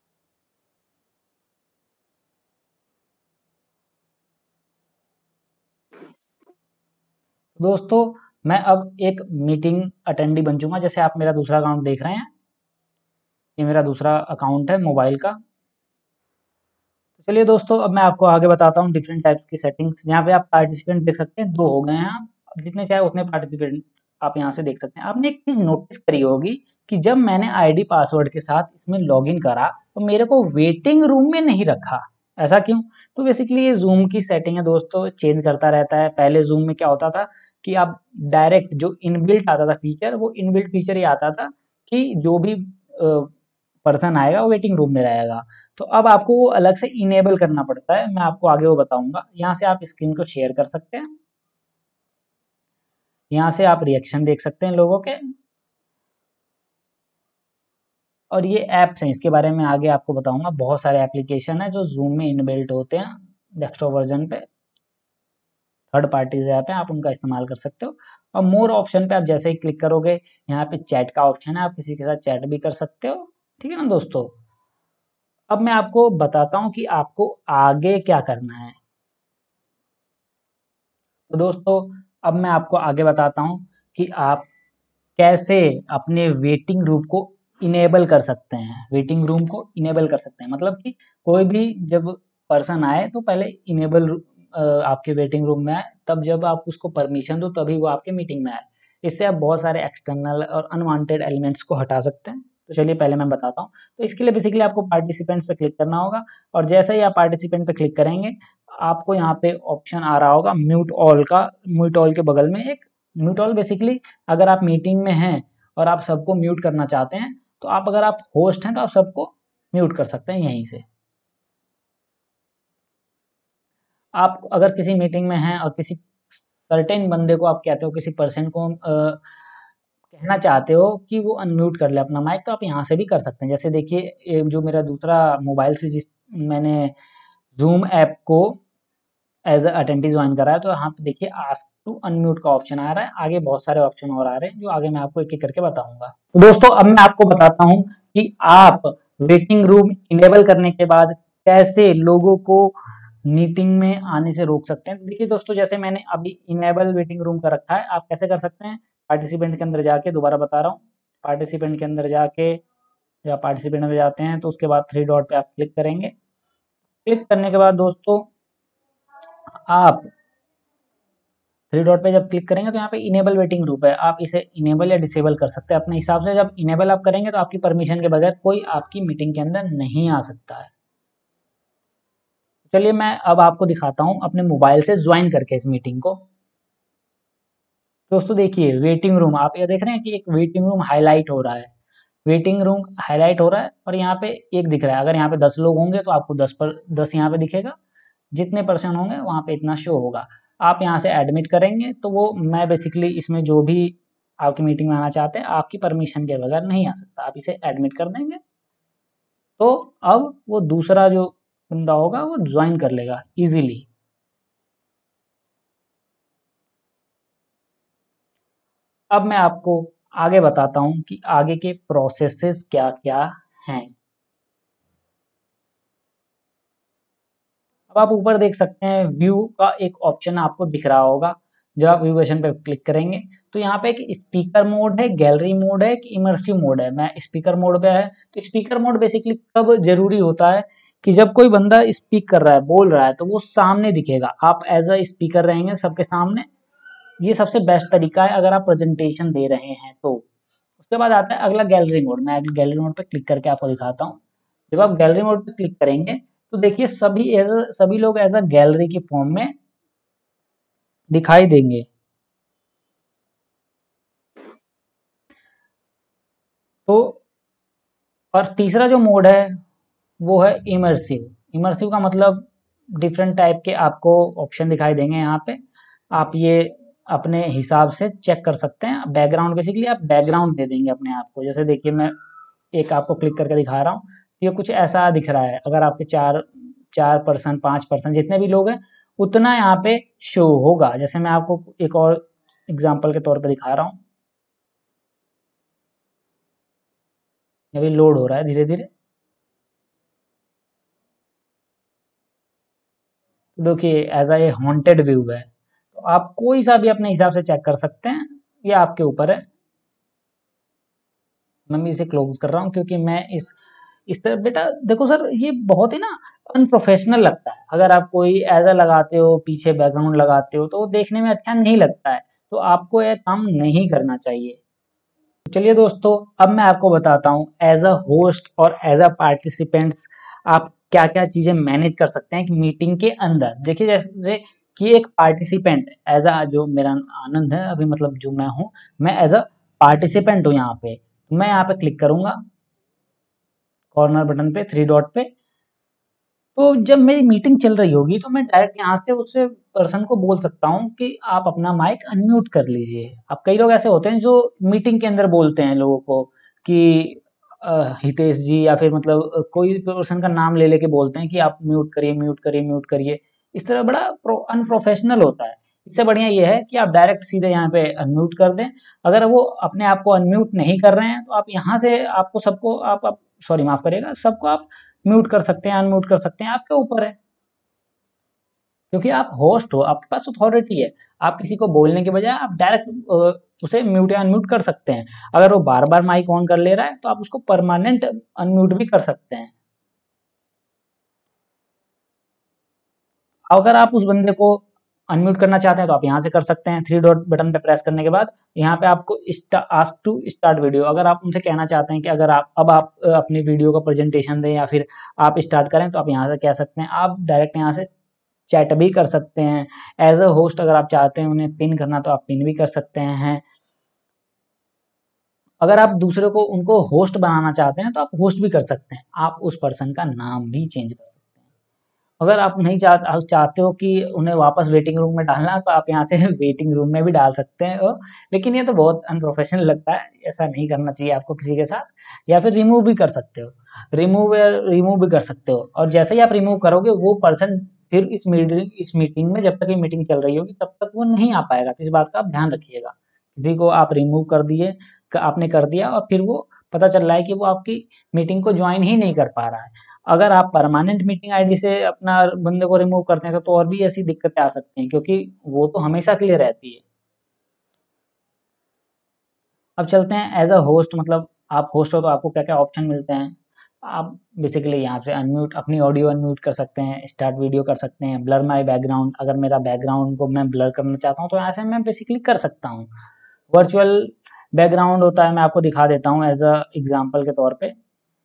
दोस्तों मैं अब एक मीटिंग अटेंडी बन चुका, जैसे आप मेरा दूसरा अकाउंट देख रहे हैं, ये मेरा दूसरा अकाउंट है मोबाइल का। तो चलिए दोस्तों, अब मैं आपको आगे बताता हूँ डिफरेंट टाइप्स की सेटिंग्स। यहाँ पे आप पार्टिसिपेंट देख सकते हैं, 2 हो गए हैं। आप अब जितने चाहे उतने पार्टिसिपेंट आप यहाँ से देख सकते हैं। आपने एक चीज नोटिस करी होगी कि जब मैंने आईडी पासवर्ड के साथ इसमें लॉगिन करा तो मेरे को वेटिंग रूम में नहीं रखा। ऐसा क्यों? तो बेसिकली ये जूम की सेटिंग है दोस्तों, चेंज करता रहता है। पहले जूम में क्या होता था कि आप डायरेक्ट जो इनबिल्ट आता था फीचर, वो इनबिल्ट फीचर ही आता था कि जो भी पर्सन आएगा वो वेटिंग रूम में रहेगा। तो अब आपको वो अलग से इनेबल करना पड़ता है, मैं आपको आगे वो बताऊंगा। यहाँ से आप स्क्रीन को शेयर कर सकते हैं, यहाँ से आप रिएक्शन देख सकते हैं लोगों के, और ये ऐप्स हैं, इसके बारे में आगे आपको बताऊंगा। बहुत सारे एप्लीकेशन है जो जूम में इनबिल्ट होते हैं डेस्कटॉप वर्जन पे, थर्ड पार्टीज ऐप है, आप उनका इस्तेमाल कर सकते हो। और मोर ऑप्शन पे आप जैसे ही क्लिक करोगे, यहाँ पे चैट का ऑप्शन है, आप किसी के साथ चैट भी कर सकते हो। ठीक है ना दोस्तों। अब मैं आपको बताता हूँ कि आपको आगे क्या करना है। तो दोस्तों अब मैं आपको आगे बताता हूँ कि आप कैसे अपने वेटिंग रूम को इनेबल कर सकते हैं। वेटिंग रूम को इनेबल कर सकते हैं मतलब कि कोई भी जब पर्सन आए तो पहले इनेबल आपके वेटिंग रूम में आए, तब जब आप उसको परमिशन दो तभी वो आपके मीटिंग में आए। इससे आप बहुत सारे एक्सटर्नल और अनवांटेड एलिमेंट्स को हटा सकते हैं। तो चलिए पहले मैं बताता हूँ। तो इसके लिए बेसिकली आपको पार्टिसिपेंट्स पे क्लिक करना होगा, और जैसे ही आप पार्टिसिपेंट पे क्लिक करेंगे आपको यहाँ पे ऑप्शन आ रहा होगा म्यूट ऑल का। म्यूट ऑल के बगल में एक म्यूट ऑल, बेसिकली अगर आप मीटिंग में हैं और आप सबको म्यूट करना चाहते हैं, तो आप अगर आप होस्ट हैं तो आप सबको म्यूट कर सकते हैं यहीं से। आप अगर किसी मीटिंग में हैं और किसी सर्टेन बंदे को आप कहते हो, किसी पर्सन को कहना चाहते हो कि वो अनम्यूट कर ले अपना माइक, तो आप यहाँ से भी कर सकते हैं। जैसे देखिए जो मेरा दूसरा मोबाइल से जिस मैंने जूम ऐप को एज अटेंडी ज्वाइन करा है, तो यहाँ पे देखिए आस्क टू अनम्यूट का ऑप्शन आ रहा है। आगे बहुत सारे ऑप्शन और आ रहे हैं जो आगे मैं आपको एक एक करके बताऊंगा। तो दोस्तों अब मैं आपको बताता हूँ कि आप वेटिंग रूम इनेबल करने के बाद कैसे लोगों को मीटिंग में आने से रोक सकते हैं। देखिए दोस्तों, जैसे मैंने अभी इनेबल वेटिंग रूम का रखा है, आप कैसे कर सकते हैं। पार्टिसिपेंट के अंदर जाके, दोबारा बता रहा हूँ, पार्टिसिपेंट के अंदर जाके, या पार्टिसिपेंट में जाते हैं तो उसके बाद 3 डॉट पे आप क्लिक करेंगे। क्लिक करने के बाद दोस्तों आप 3 डॉट पे जब क्लिक करेंगे तो यहाँ पे इनेबल वेटिंग ग्रुप है, आप इसे इनेबल या डिसेबल कर सकते हैं अपने हिसाब से। जब इनेबल आप करेंगे तो आपकी परमिशन के बगैर कोई आपकी मीटिंग के अंदर नहीं आ सकता है। चलिए मैं अब आपको दिखाता हूँ अपने मोबाइल से ज्वाइन करके इस मीटिंग को। दोस्तों देखिए वेटिंग रूम, आप ये देख रहे हैं कि एक वेटिंग रूम हाईलाइट हो रहा है। वेटिंग रूम हाईलाइट हो रहा है और यहाँ पे एक दिख रहा है। अगर यहाँ पे 10 लोग होंगे तो आपको 10 यहाँ पे दिखेगा, जितने पर्सन होंगे वहाँ पे इतना शो होगा। आप यहाँ से एडमिट करेंगे तो वो, मैं बेसिकली इसमें जो भी आपकी मीटिंग में आना चाहते हैं आपकी परमिशन के बगैर नहीं आ सकता, आप इसे एडमिट कर देंगे तो अब वो दूसरा जो बंदा होगा वो ज्वाइन कर लेगा इजीली। अब मैं आपको आगे बताता हूँ कि आगे के प्रोसेसेस क्या क्या हैं। अब आप ऊपर देख सकते हैं व्यू का एक ऑप्शन आपको दिख रहा होगा। जब आप व्यू बटन पे क्लिक करेंगे तो यहाँ पे एक स्पीकर मोड है, गैलरी मोड है, एक इमर्सिव मोड है। मैं स्पीकर मोड पे है। तो स्पीकर मोड बेसिकली कब जरूरी होता है कि जब कोई बंदा स्पीक कर रहा है, बोल रहा है, तो वो सामने दिखेगा, आप एज अ स्पीकर रहेंगे सबके सामने। ये सबसे बेस्ट तरीका है अगर आप प्रेजेंटेशन दे रहे हैं तो। उसके बाद आता है अगला गैलरी मोड। मैं गैलरी मोड पे क्लिक करके आपको दिखाता हूँ। जब आप गैलरी मोड पे क्लिक करेंगे तो देखिए सभी लोग एज अ गैलरी के फॉर्म में दिखाई देंगे। तो और तीसरा जो मोड है वो है इमर्सिव। इमर्सिव का मतलब डिफरेंट टाइप के आपको ऑप्शन दिखाई देंगे यहाँ पे, आप ये अपने हिसाब से चेक कर सकते हैं। बैकग्राउंड बेसिकली आप बैकग्राउंड दे देंगे अपने आप को। जैसे देखिए मैं एक आपको क्लिक करके दिखा रहा हूँ, ये कुछ ऐसा दिख रहा है। अगर आपके 4% 5% जितने भी लोग हैं उतना यहाँ पे शो होगा। जैसे मैं आपको एक और एग्जाम्पल के तौर पे दिखा रहा हूँ, अभी लोड हो रहा है धीरे धीरे। देखिए एज ए हॉन्टेड व्यू है, तो आप कोई सा भी अपने हिसाब से चेक कर सकते हैं, ये आपके ऊपर है। मैं भी इसे क्लोज कर रहा हूँ क्योंकि मैं इस तरह बेटा देखो सर ये बहुत ही ना अनप्रोफेशनल लगता है। अगर आप कोई एज अ लगाते हो, पीछे बैकग्राउंड लगाते हो, तो वो देखने में अच्छा नहीं लगता है। तो आपको यह काम नहीं करना चाहिए। चलिए दोस्तों, अब मैं आपको बताता हूँ एज अ होस्ट और एज अ पार्टिसिपेंट्स आप क्या क्या चीजें मैनेज कर सकते हैं कि मीटिंग के अंदर। देखिए जैसे कि एक पार्टिसिपेंट एज अ, जो मेरा आनंद है अभी, मतलब जो मैं हूँ, मैं एज अ पार्टिसिपेंट हूँ यहाँ पे। मैं यहाँ पे क्लिक करूंगा कॉर्नर बटन पे, थ्री डॉट पे। तो जब मेरी मीटिंग चल रही होगी तो मैं डायरेक्ट यहाँ से उससे पर्सन को बोल सकता हूँ कि आप अपना माइक अनम्यूट कर लीजिए। अब कई लोग ऐसे होते हैं जो मीटिंग के अंदर बोलते हैं लोगों को कि हितेश जी, या फिर मतलब कोई पर्सन का नाम ले लेके बोलते हैं कि आप म्यूट करिए, म्यूट करिए, म्यूट करिए। इस तरह बड़ा अनप्रोफेशनल होता है। इससे बढ़िया ये है कि आप डायरेक्ट सीधे यहाँ पे अनम्यूट कर दें। अगर वो अपने आप को अनम्यूट नहीं कर रहे हैं तो आप यहाँ से आपको सबको आप सॉरी माफ करिएगा, सबको आप म्यूट कर सकते हैं, अनम्यूट कर सकते हैं, आपके ऊपर है। क्योंकि आप होस्ट हो, आपके पास अथॉरिटी है। आप किसी को बोलने के बजाय आप डायरेक्ट उसे म्यूट या अनम्यूट कर सकते हैं। अगर वो बार बार माइक ऑन कर ले रहा है तो आप उसको परमानेंट अनम्यूट भी कर सकते हैं। अगर आप उस बंदे को अनम्यूट करना चाहते हैं तो आप यहाँ से कर सकते हैं, थ्री डॉट बटन पे प्रेस करने के बाद यहाँ पे आपको आस्क टू स्टार्ट वीडियो। अगर आप उनसे कहना चाहते हैं कि अगर आप अपनी वीडियो का प्रेजेंटेशन दें या फिर आप स्टार्ट करें, तो आप यहाँ से कह सकते हैं। आप डायरेक्ट यहाँ से चैट भी कर सकते हैं। एज अ होस्ट अगर आप चाहते हैं उन्हें पिन करना तो आप पिन भी कर सकते हैं। अगर आप दूसरे को उनको होस्ट बनाना चाहते हैं तो आप होस्ट भी कर सकते हैं। आप उस पर्सन का नाम भी चेंज कर सकते हैं। अगर आप नहीं चाहते हो कि उन्हें वापस वेटिंग रूम में डालना, तो आप यहाँ से वेटिंग रूम में भी डाल सकते हैं। लेकिन ये तो बहुत अनप्रोफेशनल लगता है, ऐसा नहीं करना चाहिए आपको किसी के साथ। या फिर रिमूव भी कर सकते हो, रिमूव भी कर सकते हो। और जैसे ही आप रिमूव करोगे वो पर्सन फिर इस मीटिंग में, जब तक ये मीटिंग चल रही होगी तब तक वो नहीं आ पाएगा। तो इस बात का आप ध्यान रखिएगा। किसी को आप रिमूव कर दिए, आपने कर दिया और फिर वो पता चल रहा है कि वो आपकी मीटिंग को ज्वाइन ही नहीं कर पा रहा है। अगर आप परमानेंट मीटिंग आईडी से अपना बंदे को रिमूव करते हैं तो और भी ऐसी दिक्कतें आ सकती हैं, क्योंकि वो तो हमेशा के लिए रहती है। अब चलते हैं एज अ होस्ट, मतलब आप होस्ट हो तो आपको क्या क्या ऑप्शन मिलते हैं। आप बेसिकली यहाँ से अनम्यूट, अपनी ऑडियो अनम्यूट कर सकते हैं, स्टार्ट वीडियो कर सकते हैं, ब्लर माई बैकग्राउंड, अगर मेरा बैकग्राउंड को मैं ब्लर करना चाहता हूँ तो यहाँ से मैं बेसिकली कर सकता हूँ। वर्चुअल बैकग्राउंड होता है, मैं आपको दिखा देता हूँ एज अ एग्जाम्पल के तौर पे।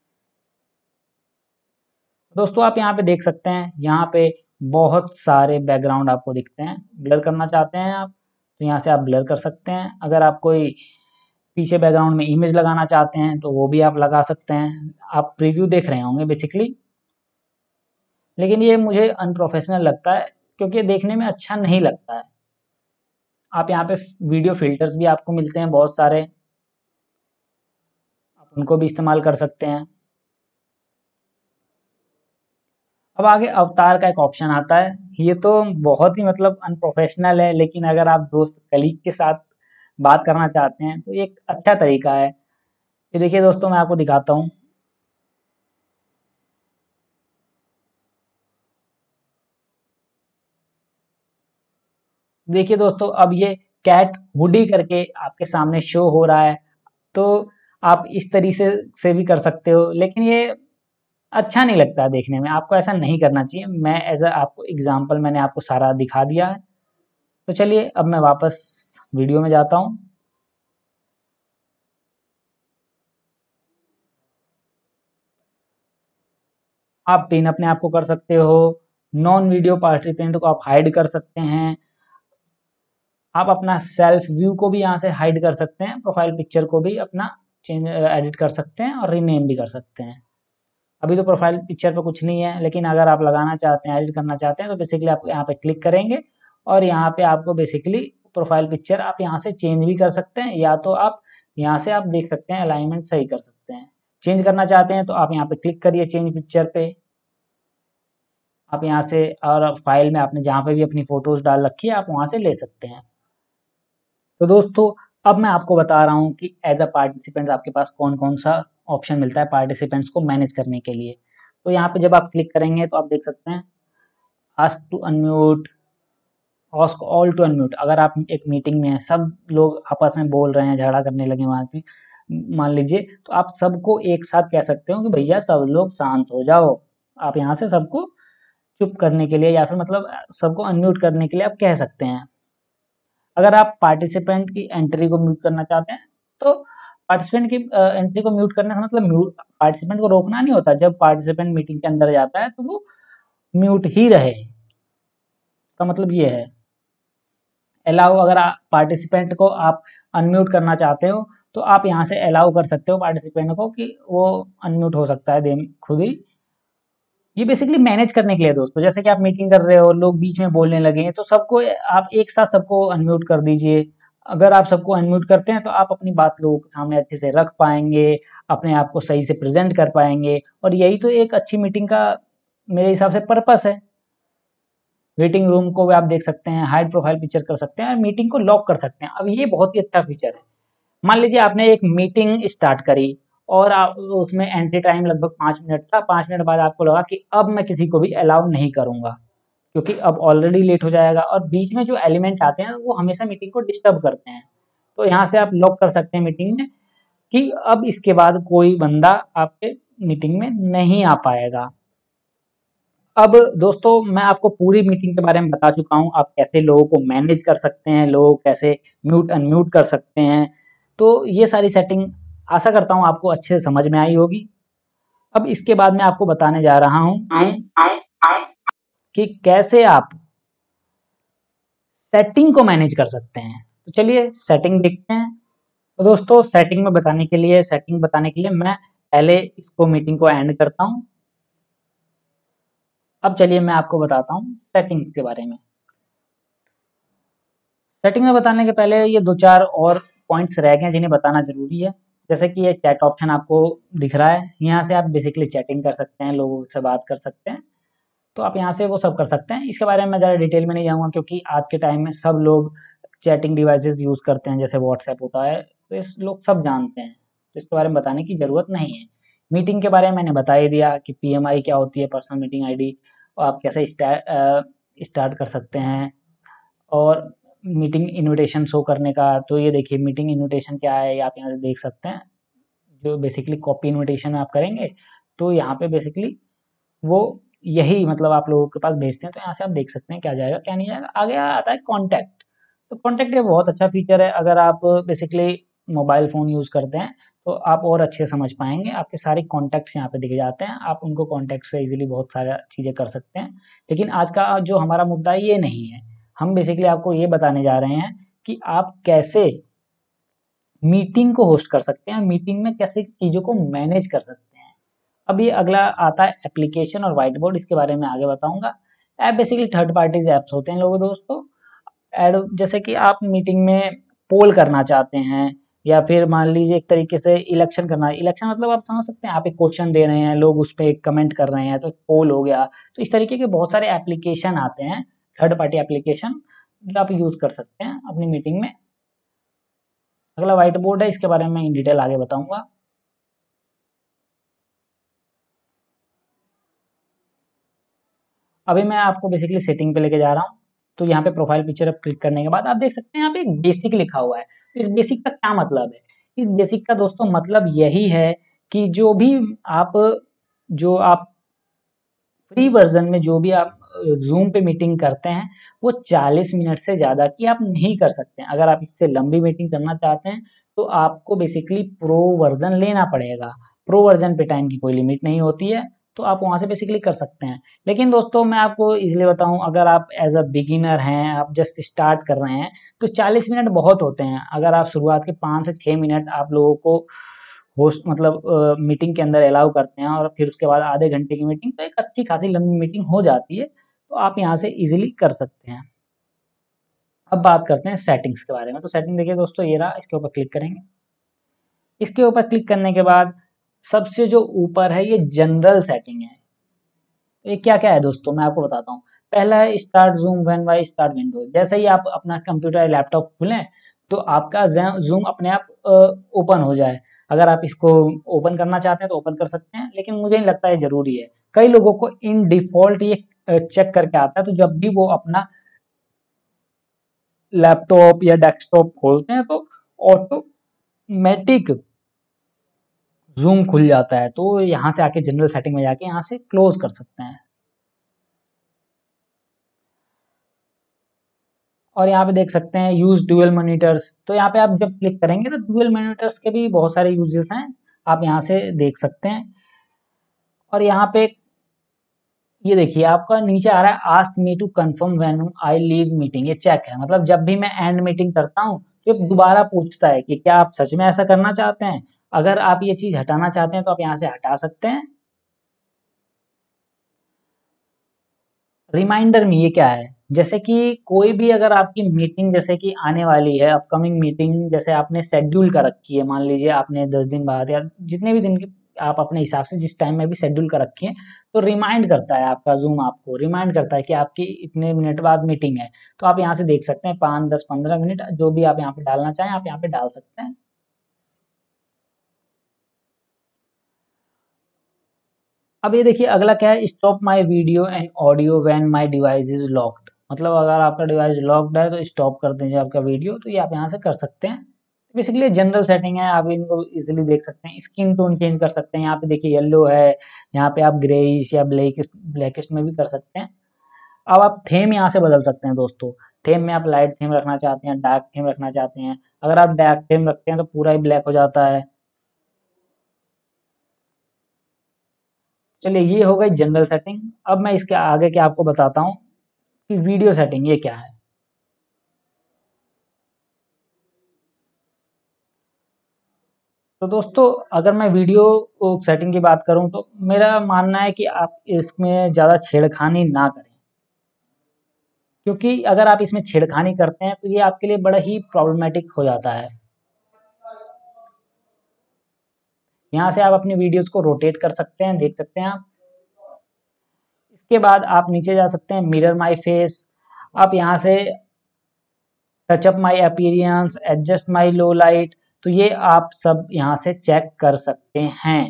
दोस्तों आप यहाँ पे देख सकते हैं, यहाँ पे बहुत सारे बैकग्राउंड आपको दिखते हैं। ब्लर करना चाहते हैं आप तो यहाँ से आप ब्लर कर सकते हैं। अगर आप कोई पीछे बैकग्राउंड में इमेज लगाना चाहते हैं तो वो भी आप लगा सकते हैं। आप प्रीव्यू देख रहे होंगे बेसिकली, लेकिन ये मुझे अनप्रोफेशनल लगता है क्योंकि देखने में अच्छा नहीं लगता है। आप यहाँ पे वीडियो फिल्टर्स भी आपको मिलते हैं बहुत सारे, आप उनको भी इस्तेमाल कर सकते हैं। अब आगे अवतार का एक ऑप्शन आता है। ये तो बहुत ही मतलब अनप्रोफेशनल है, लेकिन अगर आप दोस्त कलीग के साथ बात करना चाहते हैं तो ये एक अच्छा तरीका है। ये देखिए दोस्तों, मैं आपको दिखाता हूँ। देखिए दोस्तों, अब ये कैट हुडी करके आपके सामने शो हो रहा है। तो आप इस तरीके से भी कर सकते हो, लेकिन ये अच्छा नहीं लगता है देखने में। आपको ऐसा नहीं करना चाहिए। मैं एज अ आपको एग्जाम्पल मैंने आपको सारा दिखा दिया है। तो चलिए अब मैं वापस वीडियो में जाता हूँ। आप पिन अपने आप को कर सकते हो, नॉन वीडियो पार्टिसिपेंट को आप हाइड कर सकते हैं, आप अपना सेल्फ व्यू को भी यहाँ से हाइड कर सकते हैं, प्रोफाइल पिक्चर को भी अपना चेंज एडिट कर सकते हैं और रीनेम भी कर सकते हैं। अभी तो प्रोफाइल पिक्चर पे कुछ नहीं है, लेकिन अगर आप लगाना चाहते हैं, एडिट करना चाहते हैं, तो बेसिकली आप यहाँ पे क्लिक करेंगे और यहाँ पे आपको बेसिकली प्रोफाइल पिक्चर आप यहाँ से चेंज भी कर सकते हैं, या तो आप यहाँ से आप देख सकते हैं अलाइनमेंट सही कर सकते हैं। चेंज करना चाहते हैं तो आप यहाँ पे क्लिक करिए चेंज पिक्चर पे, आप यहाँ से और फाइल में आपने जहाँ पे भी अपनी फोटोज डाल रखी है आप वहाँ से ले सकते हैं। तो दोस्तों अब मैं आपको बता रहा हूँ कि एज अ पार्टिसिपेंट आपके पास कौन कौन सा ऑप्शन मिलता है पार्टिसिपेंट्स को मैनेज करने के लिए। तो यहाँ पे जब आप क्लिक करेंगे तो आप देख सकते हैं ask to unmute, ask all to unmute. अगर आप एक मीटिंग में हैं, सब लोग आपस में बोल रहे हैं, झगड़ा करने लगे वहाँ पे मान लीजिए, तो आप सबको एक साथ कह सकते हो कि भैया सब लोग शांत हो जाओ। आप यहाँ से सबको चुप करने के लिए या फिर मतलब सबको अनम्यूट करने के लिए आप कह सकते हैं। अगर आप पार्टिसिपेंट की एंट्री को म्यूट करना चाहते हैं तो पार्टिसिपेंट की एंट्री को म्यूट करने का मतलब पार्टिसिपेंट को रोकना नहीं होता। जब पार्टिसिपेंट मीटिंग के अंदर जाता है तो वो म्यूट ही रहे, का मतलब ये है। अलाउ, अगर पार्टिसिपेंट को आप अनम्यूट करना चाहते हो तो आप यहाँ से अलाउ कर सकते हो पार्टिसिपेंट को कि वो अनम्यूट हो सकता है खुद ही। ये बेसिकली मैनेज करने के लिए दोस्तों, जैसे कि आप मीटिंग कर रहे हो, लोग बीच में बोलने लगे हैं तो सबको आप एक साथ सबको अनम्यूट कर दीजिए। अगर आप सबको अनम्यूट करते हैं तो आप अपनी बात लोगों के सामने अच्छे से रख पाएंगे, अपने आप को सही से प्रेजेंट कर पाएंगे, और यही तो एक अच्छी मीटिंग का मेरे हिसाब से पर्पस है। वेटिंग रूम को भी आप देख सकते हैं, हाइड प्रोफाइल पिक्चर कर सकते हैं और मीटिंग को लॉक कर सकते हैं। अब ये बहुत ही अच्छा फीचर है। मान लीजिए आपने एक मीटिंग स्टार्ट करी और आप उसमें एंट्री टाइम लगभग 5 मिनट था, 5 मिनट बाद आपको लगा कि अब मैं किसी को भी अलाउ नहीं करूंगा क्योंकि अब ऑलरेडी लेट हो जाएगा, और बीच में जो एलिमेंट आते हैं वो हमेशा मीटिंग को डिस्टर्ब करते हैं। तो यहाँ से आप लॉक कर सकते हैं मीटिंग में कि अब इसके बाद कोई बंदा आपके मीटिंग में नहीं आ पाएगा। अब दोस्तों मैं आपको पूरी मीटिंग के बारे में बता चुका हूँ, आप कैसे लोगों को मैनेज कर सकते हैं, लोगों को कैसे म्यूट अनम्यूट कर सकते हैं। तो ये सारी सेटिंग आशा करता हूँ आपको अच्छे से समझ में आई होगी। अब इसके बाद मैं आपको बताने जा रहा हूँ कि कैसे आप सेटिंग को मैनेज कर सकते हैं। तो चलिए सेटिंग देखते हैं। तो दोस्तों सेटिंग में बताने के लिए मैं पहले इसको मीटिंग को एंड करता हूँ। अब चलिए मैं आपको बताता हूँ सेटिंग के बारे में। सेटिंग में बताने के पहले ये 2-4 और पॉइंट्स रह गए जिन्हें बताना जरूरी है। जैसे कि ये चैट ऑप्शन आपको दिख रहा है, यहाँ से आप बेसिकली चैटिंग कर सकते हैं, लोगों से बात कर सकते हैं। तो आप यहाँ से वो सब कर सकते हैं। इसके बारे में मैं ज़्यादा डिटेल में नहीं जाऊँगा क्योंकि आज के टाइम में सब लोग चैटिंग डिवाइसेस यूज़ करते हैं, जैसे व्हाट्सएप होता है, तो इस लोग सब जानते हैं, तो इसके बारे में बताने की ज़रूरत नहीं है। मीटिंग के बारे में मैंने बता ही दिया कि PMI क्या होती है, पर्सनल मीटिंग ID, और आप कैसे स्टार्ट कर सकते हैं। और मीटिंग इनविटेशन शो करने का, तो ये देखिए मीटिंग इनविटेशन क्या है, ये आप यहाँ से देख सकते हैं। जो बेसिकली कॉपी इनविटेशन आप करेंगे तो यहाँ पे बेसिकली वो यही मतलब आप लोगों के पास भेजते हैं, तो यहाँ से आप देख सकते हैं क्या जाएगा क्या नहीं जाएगा। आगे आता है कॉन्टैक्ट। तो कॉन्टैक्ट ये बहुत अच्छा फीचर है। अगर आप बेसिकली मोबाइल फ़ोन यूज़ करते हैं तो आप और अच्छे समझ पाएंगे। आपके सारे कॉन्टैक्ट्स यहाँ पे दिख जाते हैं, आप उनको कॉन्टैक्ट से इजीली बहुत सारा चीज़ें कर सकते हैं। लेकिन आज का जो हमारा मुद्दा है ये नहीं है, हम बेसिकली आपको ये बताने जा रहे हैं कि आप कैसे मीटिंग को होस्ट कर सकते हैं, मीटिंग में कैसे चीज़ों को मैनेज कर सकते हैं। अब ये अगला आता है एप्लीकेशन और व्हाइट बोर्ड, इसके बारे में आगे बताऊंगा। App basically third parties apps होते हैं लोगों दोस्तों। जैसे कि आप मीटिंग में पोल करना चाहते हैं, या फिर मान लीजिए एक तरीके से इलेक्शन करना। इलेक्शन मतलब आप समझ सकते हैं, आप एक क्वेश्चन दे रहे हैं, लोग उस पर कमेंट कर रहे हैं, तो पोल हो गया। तो इस तरीके के बहुत सारे एप्लीकेशन आते हैं, थर्ड पार्टी एप्लीकेशन, जो आप यूज़ कर सकते हैं अपनी मीटिंग में। अगला व्हाइट बोर्ड है, इसके बारे में इन डिटेल आगे बताऊंगा। अभी मैं आपको बेसिकली सेटिंग पे लेके जा रहा हूँ। तो यहाँ पे प्रोफाइल पिक्चर अब क्लिक करने के बाद आप देख सकते हैं यहाँ पे एक बेसिक लिखा हुआ है। तो इस बेसिक का क्या मतलब है? इस बेसिक का दोस्तों मतलब यही है कि जो आप फ्री वर्जन में जो भी आप जूम पे मीटिंग करते हैं वो 40 मिनट से ज़्यादा की आप नहीं कर सकते हैं। अगर आप इससे लंबी मीटिंग करना चाहते हैं तो आपको बेसिकली प्रो वर्जन लेना पड़ेगा। प्रो वर्जन पे टाइम की कोई लिमिट नहीं होती है, तो आप वहां से बेसिकली कर सकते हैं। लेकिन दोस्तों मैं आपको इसलिए बताऊं, अगर आप एज अ बिगिनर हैं, आप जस्ट स्टार्ट कर रहे हैं, तो 40 मिनट बहुत होते हैं। अगर आप शुरुआत के 5 से 6 मिनट आप लोगों को होस्ट मतलब मीटिंग के अंदर अलाउ करते हैं और फिर उसके बाद आधे घंटे की मीटिंग, तो एक अच्छी खासी लंबी मीटिंग हो जाती है, तो आप यहाँ से इजीली कर सकते हैं। अब बात करते हैं सेटिंग्स के बारे में। तो सेटिंग देखिए दोस्तों, ये रहा, इसके ऊपर क्लिक करेंगे। इसके ऊपर क्लिक करने के बाद सबसे जो ऊपर है ये जनरल सेटिंग है। तो ये क्या क्या है दोस्तों, मैं आपको बताता हूँ। पहला है start Zoom when by start window. जैसे ही आप अपना कंप्यूटर या लैपटॉप खोलें तो आपका जूम अपने आप ओपन हो जाए। अगर आप इसको ओपन करना चाहते हैं तो ओपन कर सकते हैं, लेकिन मुझे नहीं लगता है जरूरी है। कई लोगों को इन डिफॉल्ट ये चेक करके आता है, तो जब भी वो अपना लैपटॉप या डेस्कटॉप खोलते हैं तो ऑटोमेटिक जूम खुल जाता है। तो यहाँ से आके जनरल सेटिंग में जाके यहाँ से क्लोज कर सकते हैं। और यहाँ पे देख सकते हैं यूज ड्यूअल मॉनिटर्स। तो यहाँ पे आप जब क्लिक करेंगे तो ड्यूअल मॉनिटर्स के भी बहुत सारे यूजेस हैं, आप यहाँ से देख सकते हैं। और यहाँ पे ये देखिए आपका नीचे आ रहा है ask me to confirm when I leave meeting. ये चेक है, मतलब जब भी मैं एंड मीटिंग करता हूँ तो दोबारा पूछता है कि क्या आप सच में ऐसा करना चाहते हैं। अगर आप ये चीज हटाना चाहते हैं तो आप यहाँ से हटा सकते हैं। रिमाइंडर में ये क्या है, जैसे कि कोई भी अगर आपकी मीटिंग जैसे कि आने वाली है, अपकमिंग मीटिंग जैसे आपने शेड्यूल कर रखी है, मान लीजिए आपने 10 दिन बाद या जितने भी दिन की आप अपने हिसाब से जिस टाइम में भी शेड्यूल कर रखी है, तो रिमाइंड करता है आपका जूम, आपको रिमाइंड करता है कि आपकी इतने मिनट बाद मीटिंग है। तो आप यहाँ से देख सकते हैं 5, 10, 15 मिनट जो भी आप यहाँ पे डालना चाहें आप यहाँ पे डाल सकते हैं। अब ये देखिए अगला क्या है, stop my video and audio when my device is locked. मतलब अगर आपका डिवाइस लॉक्ड है तो स्टॉप कर दीजिए आपका वीडियो, तो ये आप यहाँ से कर सकते हैं। बेसिकली जनरल सेटिंग है, आप इनको इजीली देख सकते हैं। स्किन टोन चेंज कर सकते हैं, यहाँ पे देखिए येलो है, यहाँ पे आप ग्रेइश या ब्लैकिश में भी कर सकते हैं। अब आप थीम यहाँ से बदल सकते हैं दोस्तों। थीम में आप लाइट थीम रखना चाहते हैं, डार्क थीम रखना चाहते हैं। अगर आप डार्क थीम रखते हैं तो पूरा ही ब्लैक हो जाता है। चलिए ये हो गई जनरल सेटिंग। अब मैं इसके आगे के आपको बताता हूँ कि वीडियो सेटिंग ये क्या है। तो दोस्तों अगर मैं वीडियो सेटिंग की बात करूं तो मेरा मानना है कि आप इसमें ज़्यादा छेड़खानी ना करें, क्योंकि अगर आप इसमें छेड़खानी करते हैं तो ये आपके लिए बड़ा ही प्रॉब्लमेटिक हो जाता है। यहाँ से आप अपनी वीडियोस को रोटेट कर सकते हैं, देख सकते हैं आप। इसके बाद आप नीचे जा सकते हैं मिरर माय फेस। आप यहाँ से touch up my appearance, adjust my low light, तो ये आप सब यहाँ से चेक कर सकते हैं।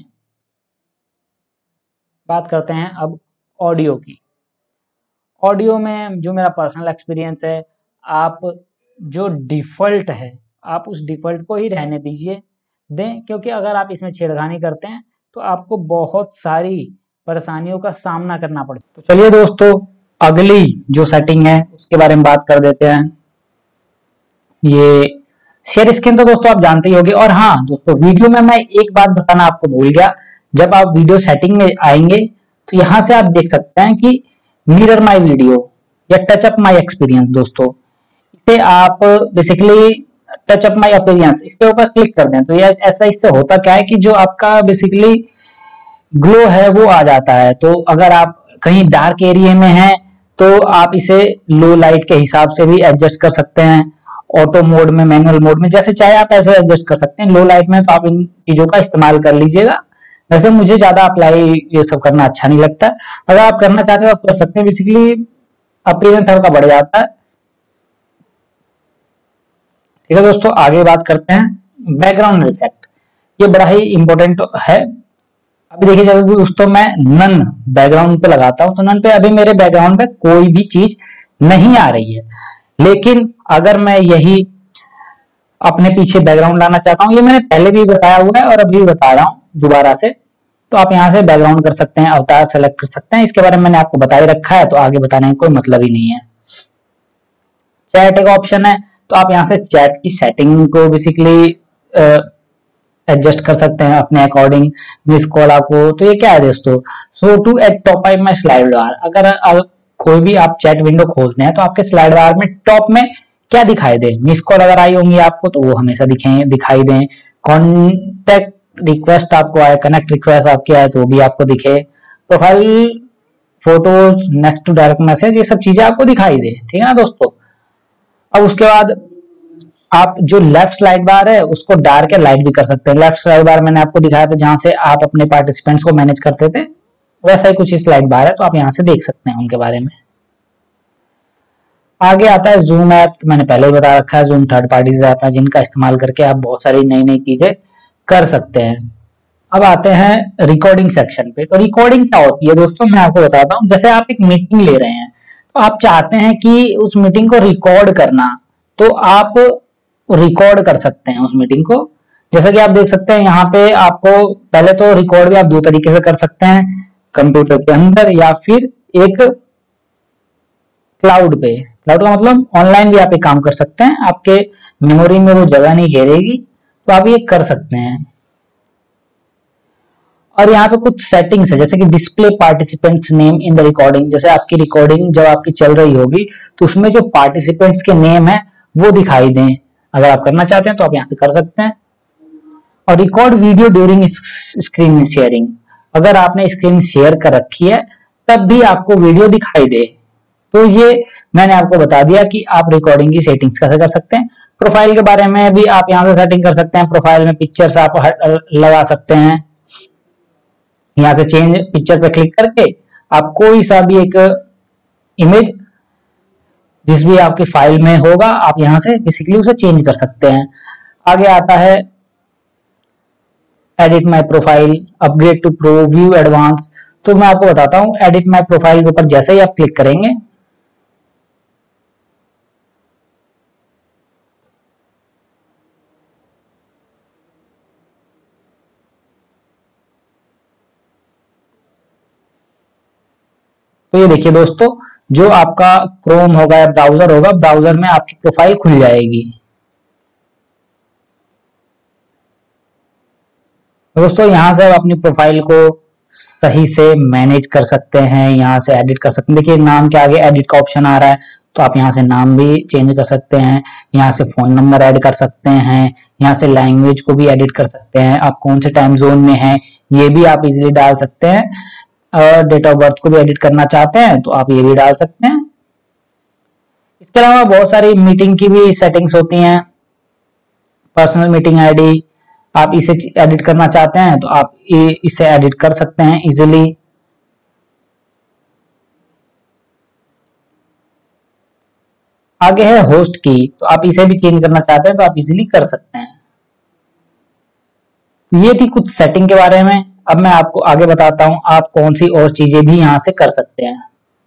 बात करते हैं अब ऑडियो की। ऑडियो में जो मेरा पर्सनल एक्सपीरियंस है, आप जो डिफ़ॉल्ट है आप उस डिफ़ॉल्ट को ही रहने दीजिए दें, क्योंकि अगर आप इसमें छेड़खानी करते हैं तो आपको बहुत सारी परेशानियों का सामना करना पड़ सकता है। तो चलिए दोस्तों अगली जो सेटिंग है उसके बारे में बात कर देते हैं। ये शेयर स्क्रीन तो दोस्तों आप जानते ही होंगे। और हाँ दोस्तों, वीडियो में मैं एक बात बताना आपको भूल गया। जब आप वीडियो सेटिंग में आएंगे तो यहाँ से आप देख सकते हैं कि मिरर माय वीडियो या टच अप माय एक्सपीरियंस। दोस्तों इसे आप basically touch up my appearance इसके ऊपर क्लिक कर दें तो ये ऐसा, इससे होता क्या है कि जो आपका बेसिकली ग्लो है वो आ जाता है। तो अगर आप कहीं डार्क एरिया में हैं तो आप इसे लो लाइट के हिसाब से भी एडजस्ट कर सकते हैं। ऑटो मोड में, मैनुअल मोड में, जैसे चाहे आप ऐसे एडजस्ट कर सकते हैं। लो लाइट में तो आप इन चीजों का इस्तेमाल कर लीजिएगा। वैसे मुझे ज्यादा अप्लाई ये सब करना अच्छा नहीं लगता। अगर आप करना चाहते हो आप कर सकते हैं। बेसिकली अपीयरेंस आपका बढ़ जाता है। ठीक है दोस्तों, आगे बात करते हैं बैकग्राउंड इफेक्ट। ये बड़ा ही इंपॉर्टेंट है। अभी देखिए जब दोस्तों मैं नन बैकग्राउंड पे लगाता हूं तो नन पे अभी मेरे बैकग्राउंड पे कोई भी चीज नहीं आ रही है। लेकिन अगर मैं यही अपने पीछे बैकग्राउंड लाना चाहता हूँ, ये मैंने पहले भी बताया हुआ है और अभी भी बता रहा हूँ दोबारा से, तो आप यहाँ से बैकग्राउंड कर सकते हैं, अवतार सेलेक्ट कर सकते हैं। इसके बारे में मैंने आपको बता ही रखा है तो आगे बताने का कोई मतलब ही नहीं है। चैट एक ऑप्शन है, तो आप यहाँ से चैट की सेटिंग को बेसिकली एडजस्ट कर सकते हैं अपने अकॉर्डिंग, मिस कॉल आपको। तो ये क्या है दोस्तों, so to at top of my slide bar, अगर कोई भी आप चैट विंडो खोलते हैं तो आपके स्लाइड बार में टॉप में क्या दिखाई दे, मिस कॉल अगर आई होंगी आपको तो वो हमेशा दिखाई दें, कॉन्टेक्ट रिक्वेस्ट आपको आए, कनेक्ट रिक्वेस्ट आपकी आए तो वो भी आपको दिखे, profile photos, next to direct message, ये सब चीजें आपको दिखाई दे, ठीक है ना दोस्तों। अब उसके बाद आप जो लेफ्ट स्लाइड बार है उसको डार्क या लाइट भी कर सकते हैं। लेफ्ट स्लाइड बार मैंने आपको दिखाया था जहां से आप अपने पार्टिसिपेंट्स को मैनेज करते थे, वैसा ही कुछ स्लाइड बार है, तो आप यहां से देख सकते हैं उनके बारे में। आगे आता है जूम ऐप, तो मैंने पहले ही बता रखा है, जूम थर्ड पार्टी ऐप है जिनका इस्तेमाल करके आप बहुत सारी नई नई चीजें कर सकते हैं। अब आते हैं रिकॉर्डिंग सेक्शन पे। तो रिकॉर्डिंग क्या होती है दोस्तों, मैं आपको बताता हूँ। जैसे आप एक मीटिंग ले रहे हैं तो आप चाहते हैं कि उस मीटिंग को रिकॉर्ड करना, तो आप रिकॉर्ड कर सकते हैं उस मीटिंग को। जैसा कि आप देख सकते हैं यहाँ पे आपको पहले तो रिकॉर्ड भी आप दो तरीके से कर सकते हैं, कंप्यूटर के अंदर या फिर एक क्लाउड पे। क्लाउड का मतलब ऑनलाइन भी आप एक काम कर सकते हैं, आपके मेमोरी में वो जगह नहीं घेरेगी, तो आप ये कर सकते हैं। और यहाँ पे कुछ सेटिंग्स है, जैसे कि display participants name in the recording. जैसे आपकी रिकॉर्डिंग जब आपकी चल रही होगी तो उसमें जो पार्टिसिपेंट्स के नेम है वो दिखाई दें, अगर आप करना चाहते हैं तो आप यहाँ से कर सकते हैं। और record video during screen sharing, अगर आपने स्क्रीन शेयर कर रखी है तब भी आपको वीडियो दिखाई दे, तो ये मैंने आपको बता दिया कि आप रिकॉर्डिंग की सेटिंग्स कैसे कर सकते हैं। प्रोफाइल के बारे में भी आप यहाँ से सेटिंग कर सकते हैं, प्रोफाइल में पिक्चर्स आप लगा सकते हैं। यहाँ से चेंज पिक्चर पे क्लिक करके आप कोई सा भी एक इमेज जिस भी आपकी फाइल में होगा आप यहाँ से बेसिकली उसे चेंज कर सकते हैं। आगे आता है edit my profile, upgrade to pro, view advance. तो मैं आपको बताता हूँ, एडिट माय प्रोफाइल के ऊपर जैसे ही आप क्लिक करेंगे तो ये देखिए दोस्तों, जो आपका क्रोम होगा या ब्राउजर होगा, ब्राउजर में आपकी प्रोफाइल खुल जाएगी। दोस्तों यहाँ से आप अपनी प्रोफाइल को सही से मैनेज कर सकते हैं, यहाँ से एडिट कर सकते हैं। देखिए नाम के आगे एडिट का ऑप्शन आ रहा है, तो आप यहाँ से नाम भी चेंज कर सकते हैं, यहाँ से फोन नंबर ऐड कर सकते हैं, यहाँ से लैंग्वेज को भी एडिट कर सकते हैं, आप कौन से टाइम जोन में हैं ये भी आप इजीली डाल सकते हैं, और डेट ऑफ बर्थ को भी एडिट करना चाहते हैं तो आप ये भी डाल सकते हैं। इसके अलावा बहुत सारी मीटिंग की भी सेटिंग्स होती हैं, पर्सनल मीटिंग आईडी, आप इसे एडिट करना चाहते हैं तो आप इसे एडिट कर सकते हैं इजीली। आगे है होस्ट की, तो आप इसे भी चेंज करना चाहते हैं तो आप इजीली कर सकते हैं। ये थी कुछ सेटिंग के बारे में। अब मैं आपको आगे बताता हूं आप कौन सी और चीजें भी यहां से कर सकते हैं।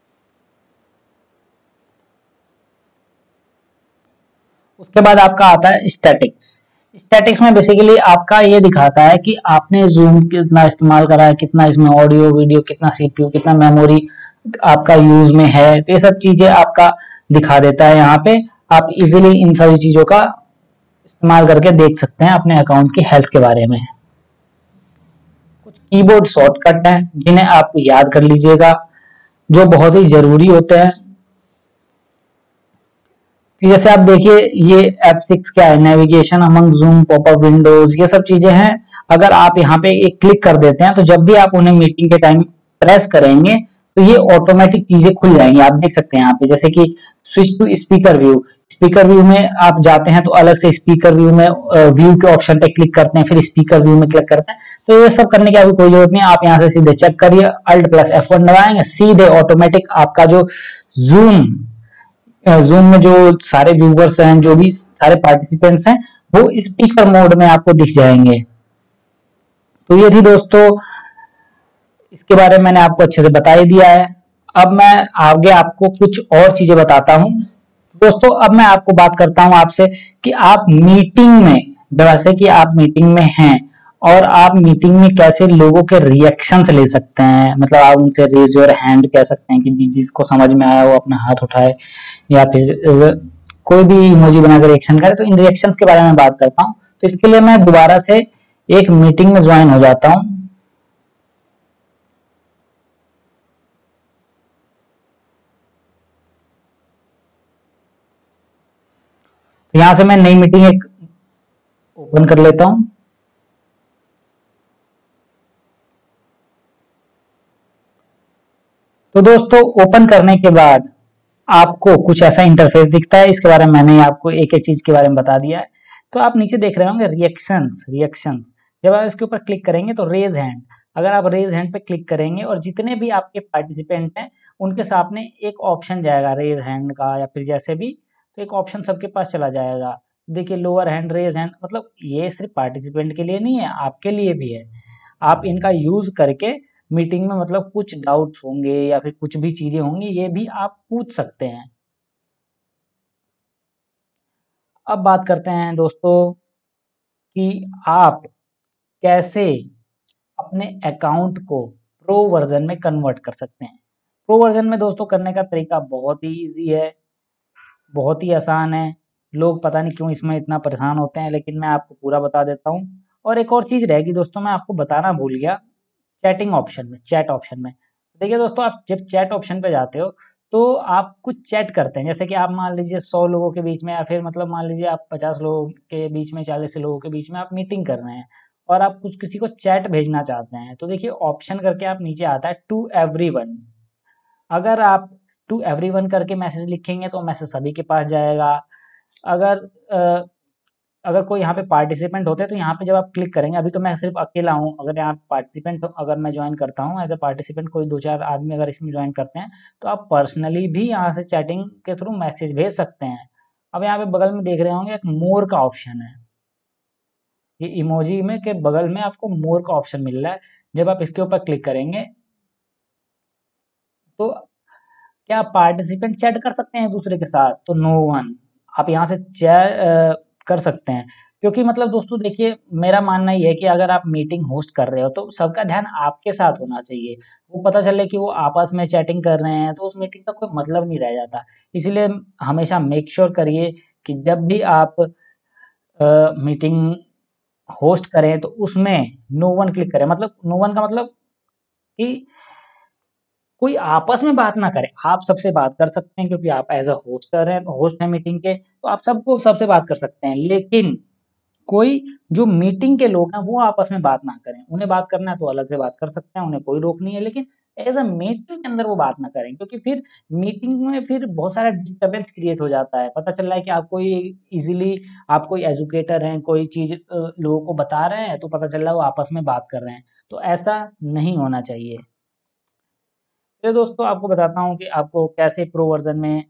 उसके बाद आपका आता है स्टैटिक्स। स्टैटिक्स में बेसिकली आपका ये दिखाता है कि आपने जूम कितना इस्तेमाल करा है, कितना इसमें ऑडियो वीडियो, कितना सीपीयू, कितना मेमोरी आपका यूज में है, तो ये सब चीजें आपका दिखा देता है। यहाँ पे आप इजीली इन सभी चीजों का इस्तेमाल करके देख सकते हैं अपने अकाउंट की हेल्थ के बारे में। कुछ कीबोर्ड शॉर्टकट हैं जिन्हें आप याद कर लीजिएगा, जो बहुत ही जरूरी होते हैं। जैसे आप देखिए ये F6 क्या है, navigation among Zoom, popup windows, ये सब चीजें हैं। अगर आप यहाँ पे एक क्लिक कर देते हैं तो जब भी आप उन्हें मीटिंग के टाइम प्रेस करेंगे तो ये ऑटोमेटिक चीजें खुल जाएंगी। आप देख सकते हैं यहाँ पे, जैसे कि switch to speaker view, speaker view में आप जाते हैं तो अलग से स्पीकर व्यू में व्यू के ऑप्शन पे क्लिक करते हैं, फिर स्पीकर व्यू में क्लिक करते हैं। तो ये सब करने की अभी कोई जरूरत नहीं है, आप यहाँ से सीधे चेक करिए, Alt+F1 दबाएंगे, सीधे ऑटोमेटिक आपका जो जूम में जो सारे व्यूवर्स हैं, जो भी सारे पार्टिसिपेंट्स हैं, वो स्पीकर मोड में आपको दिख जाएंगे। तो ये थी दोस्तों, इसके बारे में मैंने आपको अच्छे से बता ही दिया है। अब मैं आगे आपको कुछ और चीजें बताता हूं दोस्तों। अब मैं आपको बात करता हूं आपसे कि आप मीटिंग में, जैसे कि आप मीटिंग में हैं और आप मीटिंग में कैसे लोगों के रिएक्शंस ले सकते हैं। मतलब आप उनसे रेज योर हैंड कह सकते हैं कि जिसको समझ में आया वो अपना हाथ उठाए, या फिर कोई भी इमोजी बनाकर रिएक्शन करे। तो इन रिएक्शंस के बारे में बात करता हूँ। तो इसके लिए मैं दोबारा से एक मीटिंग में ज्वाइन हो जाता हूं। तो यहां से मैं नई मीटिंग एक ओपन कर लेता हूं। तो दोस्तों ओपन करने के बाद आपको कुछ ऐसा इंटरफेस दिखता है। इसके बारे में मैंने आपको एक एक चीज के बारे में बता दिया है। तो आप नीचे देख रहे होंगे रिएक्शंस रिएक्शंस। जब आप इसके ऊपर क्लिक करेंगे तो रेज हैंड, अगर आप रेज हैंड पे क्लिक करेंगे और जितने भी आपके पार्टिसिपेंट हैं उनके सामने एक ऑप्शन जाएगा रेज हैंड का या फिर जैसे भी, तो एक ऑप्शन सबके पास चला जाएगा। देखिए लोअर हैंड, रेज हैंड, मतलब ये सिर्फ पार्टिसिपेंट के लिए नहीं है, आपके लिए भी है। आप इनका यूज करके मीटिंग में मतलब कुछ डाउट्स होंगे या फिर कुछ भी चीजें होंगी ये भी आप पूछ सकते हैं। अब बात करते हैं दोस्तों कि आप कैसे अपने अकाउंट को प्रो वर्जन में कन्वर्ट कर सकते हैं। प्रो वर्जन में दोस्तों करने का तरीका बहुत ही इजी है, बहुत ही आसान है। लोग पता नहीं क्यों इसमें इतना परेशान होते हैं, लेकिन मैं आपको पूरा बता देता हूँ। और एक और चीज रहेगी दोस्तों, मैं आपको बताना भूल गया, चैटिंग ऑप्शन में, चैट ऑप्शन में देखिए दोस्तों, आप जब चैट ऑप्शन पे जाते हो तो आप कुछ चैट करते हैं। जैसे कि आप मान लीजिए 100 लोगों के बीच में या फिर मतलब मान लीजिए आप 50 लोगों के बीच में, 40 लोगों के बीच में आप मीटिंग कर रहे हैं और आप कुछ किसी को चैट भेजना चाहते हैं। तो देखिए ऑप्शन करके आप नीचे आता है टू एवरीवन। अगर आप टू एवरीवन करके मैसेज लिखेंगे तो मैसेज सभी के पास जाएगा। अगर अ, अगर कोई यहाँ पे पार्टिसिपेंट होते हैं तो यहाँ पे जब आप क्लिक करेंगे, अभी तो मैं सिर्फ अकेला हूँ, अगर यहाँ पार्टिसिपेंट अगर मैं ज्वाइन करता हूँ एज अ पार्टिसिपेंट, कोई 2-4 आदमी अगर इसमें ज्वाइन करते हैं तो आप पर्सनली भी यहाँ से चैटिंग के थ्रू मैसेज भेज सकते हैं। अब यहाँ पे बगल में देख रहे होंगे एक मोर का ऑप्शन है, ये इमोजी में के बगल में आपको मोर का ऑप्शन मिल रहा है। जब आप इसके ऊपर क्लिक करेंगे तो क्या पार्टिसिपेंट चैट कर सकते हैं एक दूसरे के साथ? तो नो वन। आप यहाँ से चैट कर सकते हैं, क्योंकि मतलब दोस्तों देखिए मेरा मानना ये है कि अगर आप मीटिंग होस्ट कर रहे हो तो सबका ध्यान आपके साथ होना चाहिए। वो पता चले कि वो आपस में चैटिंग कर रहे हैं तो उस मीटिंग का कोई मतलब नहीं रह जाता। इसलिए हमेशा मेक श्योर करिए कि जब भी आप मीटिंग होस्ट करें तो उसमें नो वन क्लिक करें। मतलब नो वन का मतलब कि कोई आपस में बात ना करे, आप सबसे बात कर सकते हैं क्योंकि आप एज अ होस्ट कर रहे हैं, होस्ट है मीटिंग के, तो आप सबको सबसे बात कर सकते हैं। लेकिन कोई जो मीटिंग के लोग हैं वो आपस में बात ना करें। उन्हें बात करना है तो अलग से बात कर सकते हैं, उन्हें कोई रोक नहीं है, लेकिन एज अ मीटिंग के अंदर वो बात ना करें, क्योंकि फिर मीटिंग में फिर बहुत सारा डिस्टर्बेंस क्रिएट हो जाता है। पता चल रहा है कि आप कोई इजीली, आप कोई एजुकेटर हैं, कोई चीज लोगों को बता रहे हैं तो पता चल रहा है वो आपस में बात कर रहे हैं, तो ऐसा नहीं होना चाहिए। तो दोस्तों आपको बताता हूँ कि आपको कैसे प्रो वर्जन में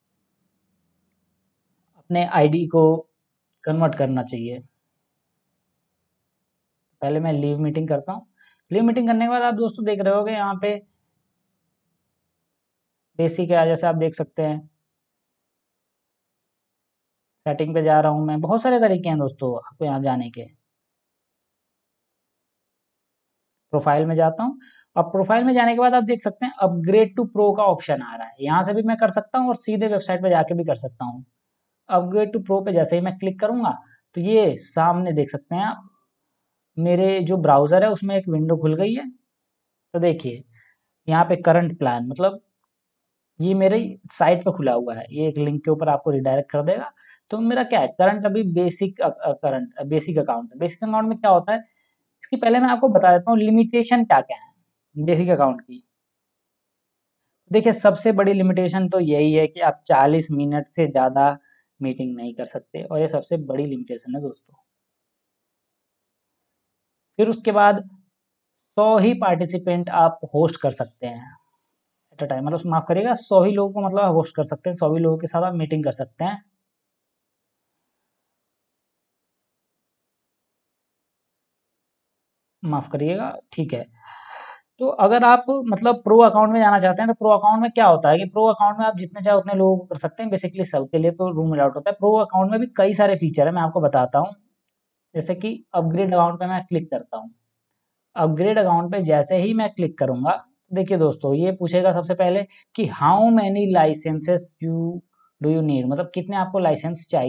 अपने आईडी को कन्वर्ट करना चाहिए। पहले मैं लीव मीटिंग करता हूँ। लीव मीटिंग करने के बाद आप दोस्तों देख रहे होगे यहाँ पे बेसिक है, जैसे आप देख सकते हैं। सेटिंग पे जा रहा हूँ मैं, बहुत सारे तरीके हैं दोस्तों आपको यहाँ जाने के। प्रोफाइल में जाता हूँ। अब प्रोफाइल में जाने के बाद आप देख सकते हैं अपग्रेड टू प्रो का ऑप्शन आ रहा है, यहाँ से भी मैं कर सकता हूँ और सीधे वेबसाइट पे जाके भी कर सकता हूँ। अपग्रेड टू प्रो पे जैसे ही मैं क्लिक करूंगा तो ये सामने देख सकते हैं आप, मेरे जो ब्राउजर है उसमें एक विंडो खुल गई है। तो देखिए यहाँ पे करंट प्लान, मतलब ये मेरे साइट पे खुला हुआ है, ये एक लिंक के ऊपर आपको रिडायरेक्ट कर देगा। तो मेरा क्या है, करंट अभी बेसिक करंट बेसिक अकाउंट है। बेसिक अकाउंट में क्या होता है, इसकी पहले मैं आपको बता देता हूँ लिमिटेशन क्या क्या है बेसिक अकाउंट की। देखिए सबसे बड़ी लिमिटेशन तो यही है कि आप 40 मिनट से ज़्यादा मीटिंग नहीं कर सकते, और ये सबसे बड़ी लिमिटेशन है दोस्तों। फिर उसके बाद 100 ही पार्टिसिपेंट आप होस्ट कर सकते हैं एट अ टाइम, मतलब माफ करिएगा 100 ही लोगों को मतलब आप होस्ट कर सकते हैं, 100 ही लोगों के साथ आप मीटिंग कर सकते हैं। माफ करिएगा, ठीक है। तो अगर आप मतलब प्रो अकाउंट में जाना चाहते हैं तो प्रो अकाउंट में क्या होता है कि प्रो अकाउंट में आप जितने चाहे उतने लोगों को कर सकते हैं। बेसिकली सबके लिए तो रूम अलाउड होता है। प्रो अकाउंट में भी कई सारे फीचर है, मैं आपको बताता हूँ। जैसे कि अपग्रेड अकाउंट पे मैं क्लिक करता हूँ। अपग्रेड अकाउंट पे जैसे ही मैं क्लिक करूंगा, देखिए दोस्तों ये पूछेगा सबसे पहले कि how many licenses you do you need, मतलब कितने आपको लाइसेंस चाहिए।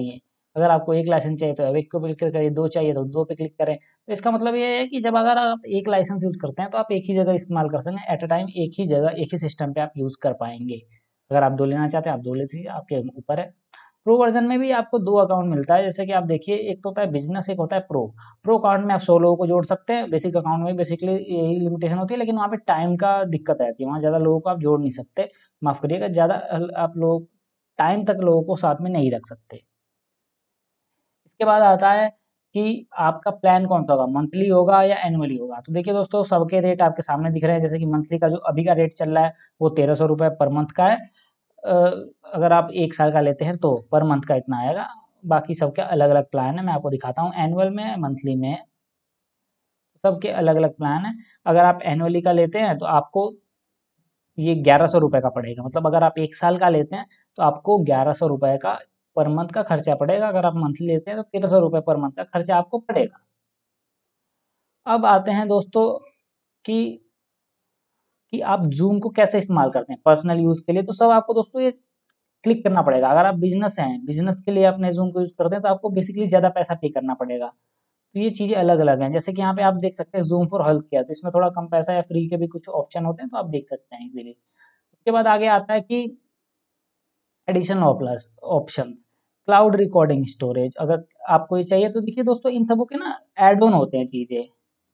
अगर आपको एक लाइसेंस चाहिए तो अब एक को क्लिक करें, दो चाहिए तो दो पे क्लिक करें। तो इसका मतलब ये है कि जब अगर आप एक लाइसेंस यूज़ करते हैं तो आप एक ही जगह इस्तेमाल कर सकेंगे, एट अ टाइम एक ही जगह एक ही सिस्टम पे आप यूज़ कर पाएंगे। अगर आप दो लेना चाहते हैं आप दो ले लीजिए, आपके ऊपर है। प्रो वर्जन में भी आपको दो अकाउंट मिलता है, जैसे कि आप देखिए एक तो होता है बिजनेस, एक होता है प्रो। प्रो अकाउंट में आप 100 लोगों को जोड़ सकते हैं, बेसिक अकाउंट में बेसिकली यही लिमिटेशन होती है, लेकिन वहाँ पे टाइम का दिक्कत आती है, वहाँ ज़्यादा लोगों को आप जोड़ नहीं सकते, माफ़ करिएगा, ज़्यादा आप लोग टाइम तक लोगों को साथ में नहीं रख सकते। इसके बाद आता है कि आपका प्लान कौन सा होगा, मंथली होगा या एनुअली होगा। तो देखिए दोस्तों, सबके रेट आपके सामने दिख रहे हैं। जैसे कि मंथली का जो अभी का रेट चल रहा है वो 1300 रुपये पर मंथ का है। अ, अगर आप एक साल का लेते हैं तो पर मंथ का इतना आएगा। बाकी सबके अलग अलग प्लान है, मैं आपको दिखाता हूँ एनुअल में, मंथली में, सबके अलग अलग प्लान है। अगर आप एनुअली का लेते हैं तो आपको ये 1100 रुपये का पड़ेगा। मतलब अगर आप एक साल का लेते हैं तो आपको 1100 रुपये का पर मंथ का खर्चा पड़ेगा। अगर आप मंथली लेते हैं तो 1300 रुपये पर मंथ का खर्चा आपको पड़ेगा। अब आते हैं दोस्तों कि आप जूम को कैसे इस्तेमाल करते हैं पर्सनल यूज के लिए। तो सब आपको दोस्तों ये क्लिक करना पड़ेगा। अगर आप बिजनेस हैं, बिजनेस के लिए अपने जूम को यूज करते हैं तो आपको बेसिकली ज़्यादा पैसा पे करना पड़ेगा। तो ये चीज़ें अलग अलग हैं। जैसे कि यहाँ पे आप देख सकते हैं जूम फॉर हेल्थ केयर, तो इसमें थोड़ा कम पैसा या फ्री के भी कुछ ऑप्शन होते हैं, तो आप देख सकते हैं इजीली। उसके बाद आगे आता है कि additional options, cloud recording storage. अगर आपको ये चाहिए तो देखिए दोस्तों, इन सबों के ना एड ऑन होते हैं, चीज़ें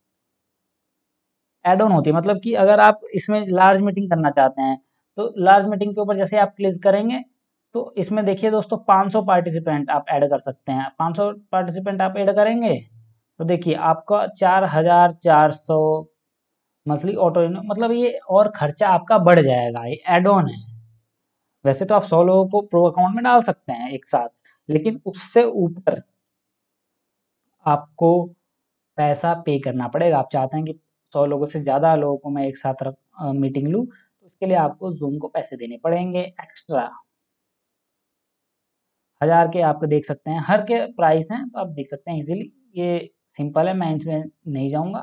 एड ऑन होती है। मतलब कि अगर आप इसमें लार्ज मीटिंग करना चाहते हैं तो लार्ज मीटिंग के ऊपर जैसे आप क्लिक करेंगे तो इसमें देखिए दोस्तों 500 पार्टिसिपेंट आप ऐड कर सकते हैं। 500 पार्टिसिपेंट आप ऐड करेंगे तो देखिए आपका 4400 मंथली ऑटो, मतलब ये और खर्चा आपका बढ़ जाएगा, ये एड ऑन है। वैसे तो आप 100 लोगों को प्रो अकाउंट में डाल सकते हैं एक साथ, लेकिन उससे ऊपर आपको पैसा पे करना पड़ेगा। आप चाहते हैं कि 100 लोगों से ज़्यादा लोगों को मैं एक साथ मीटिंग लूँ, तो उसके लिए आपको जूम को पैसे देने पड़ेंगे एक्स्ट्रा। 1000 के आपको देख सकते हैं, हर के प्राइस हैं, तो आप देख सकते हैं इजीली। ये सिंपल है, मैं इसमें नहीं जाऊँगा।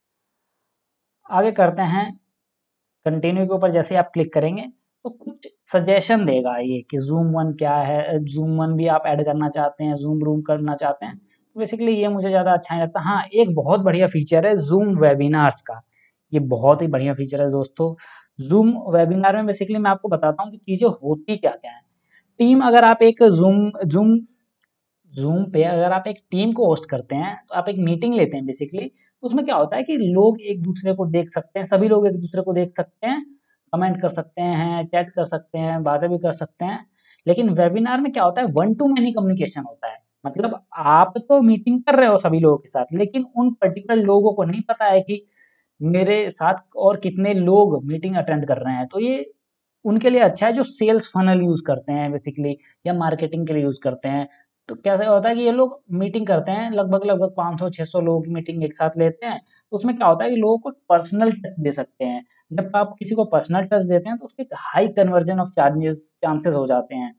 आगे करते हैं, कंटिन्यू के ऊपर जैसे आप क्लिक करेंगे तो कुछ सजेशन देगा ये कि जूम वन क्या है, जूम वन भी आप ऐड करना चाहते हैं, जूम रूम करना चाहते हैं। तो बेसिकली ये मुझे ज़्यादा अच्छा नहीं लगता। हाँ, एक बहुत बढ़िया फीचर है जूम वेबिनार्स का, ये बहुत ही बढ़िया फीचर है दोस्तों। जूम वेबिनार में बेसिकली मैं आपको बताता हूँ कि चीज़ें होती क्या क्या है। टीम, अगर आप एक जूम जूम जूम पे अगर आप एक टीम को होस्ट करते हैं तो आप एक मीटिंग लेते हैं बेसिकली, तो उसमें क्या होता है कि लोग एक दूसरे को देख सकते हैं, सभी लोग एक दूसरे को देख सकते हैं, कमेंट कर सकते हैं, चैट कर सकते हैं, बातें भी कर सकते हैं। लेकिन वेबिनार में क्या होता है, वन टू मैनी कम्युनिकेशन होता है। मतलब आप तो मीटिंग कर रहे हो सभी लोगों के साथ, लेकिन उन पर्टिकुलर लोगों को नहीं पता है कि मेरे साथ और कितने लोग मीटिंग अटेंड कर रहे हैं। तो ये उनके लिए अच्छा है जो सेल्स फनल यूज़ करते हैं बेसिकली, या मार्केटिंग के लिए यूज़ करते हैं। तो कैसे होता है कि ये लोग मीटिंग करते हैं, लगभग लगभग 500-600 लोगों की मीटिंग एक साथ लेते हैं। तो उसमें क्या होता है कि लोगों को पर्सनल टच दे सकते हैं। जब आप किसी को पर्सनल टच देते हैं तो उसके हाई कन्वर्जन ऑफ चांसेस हो जाते हैं।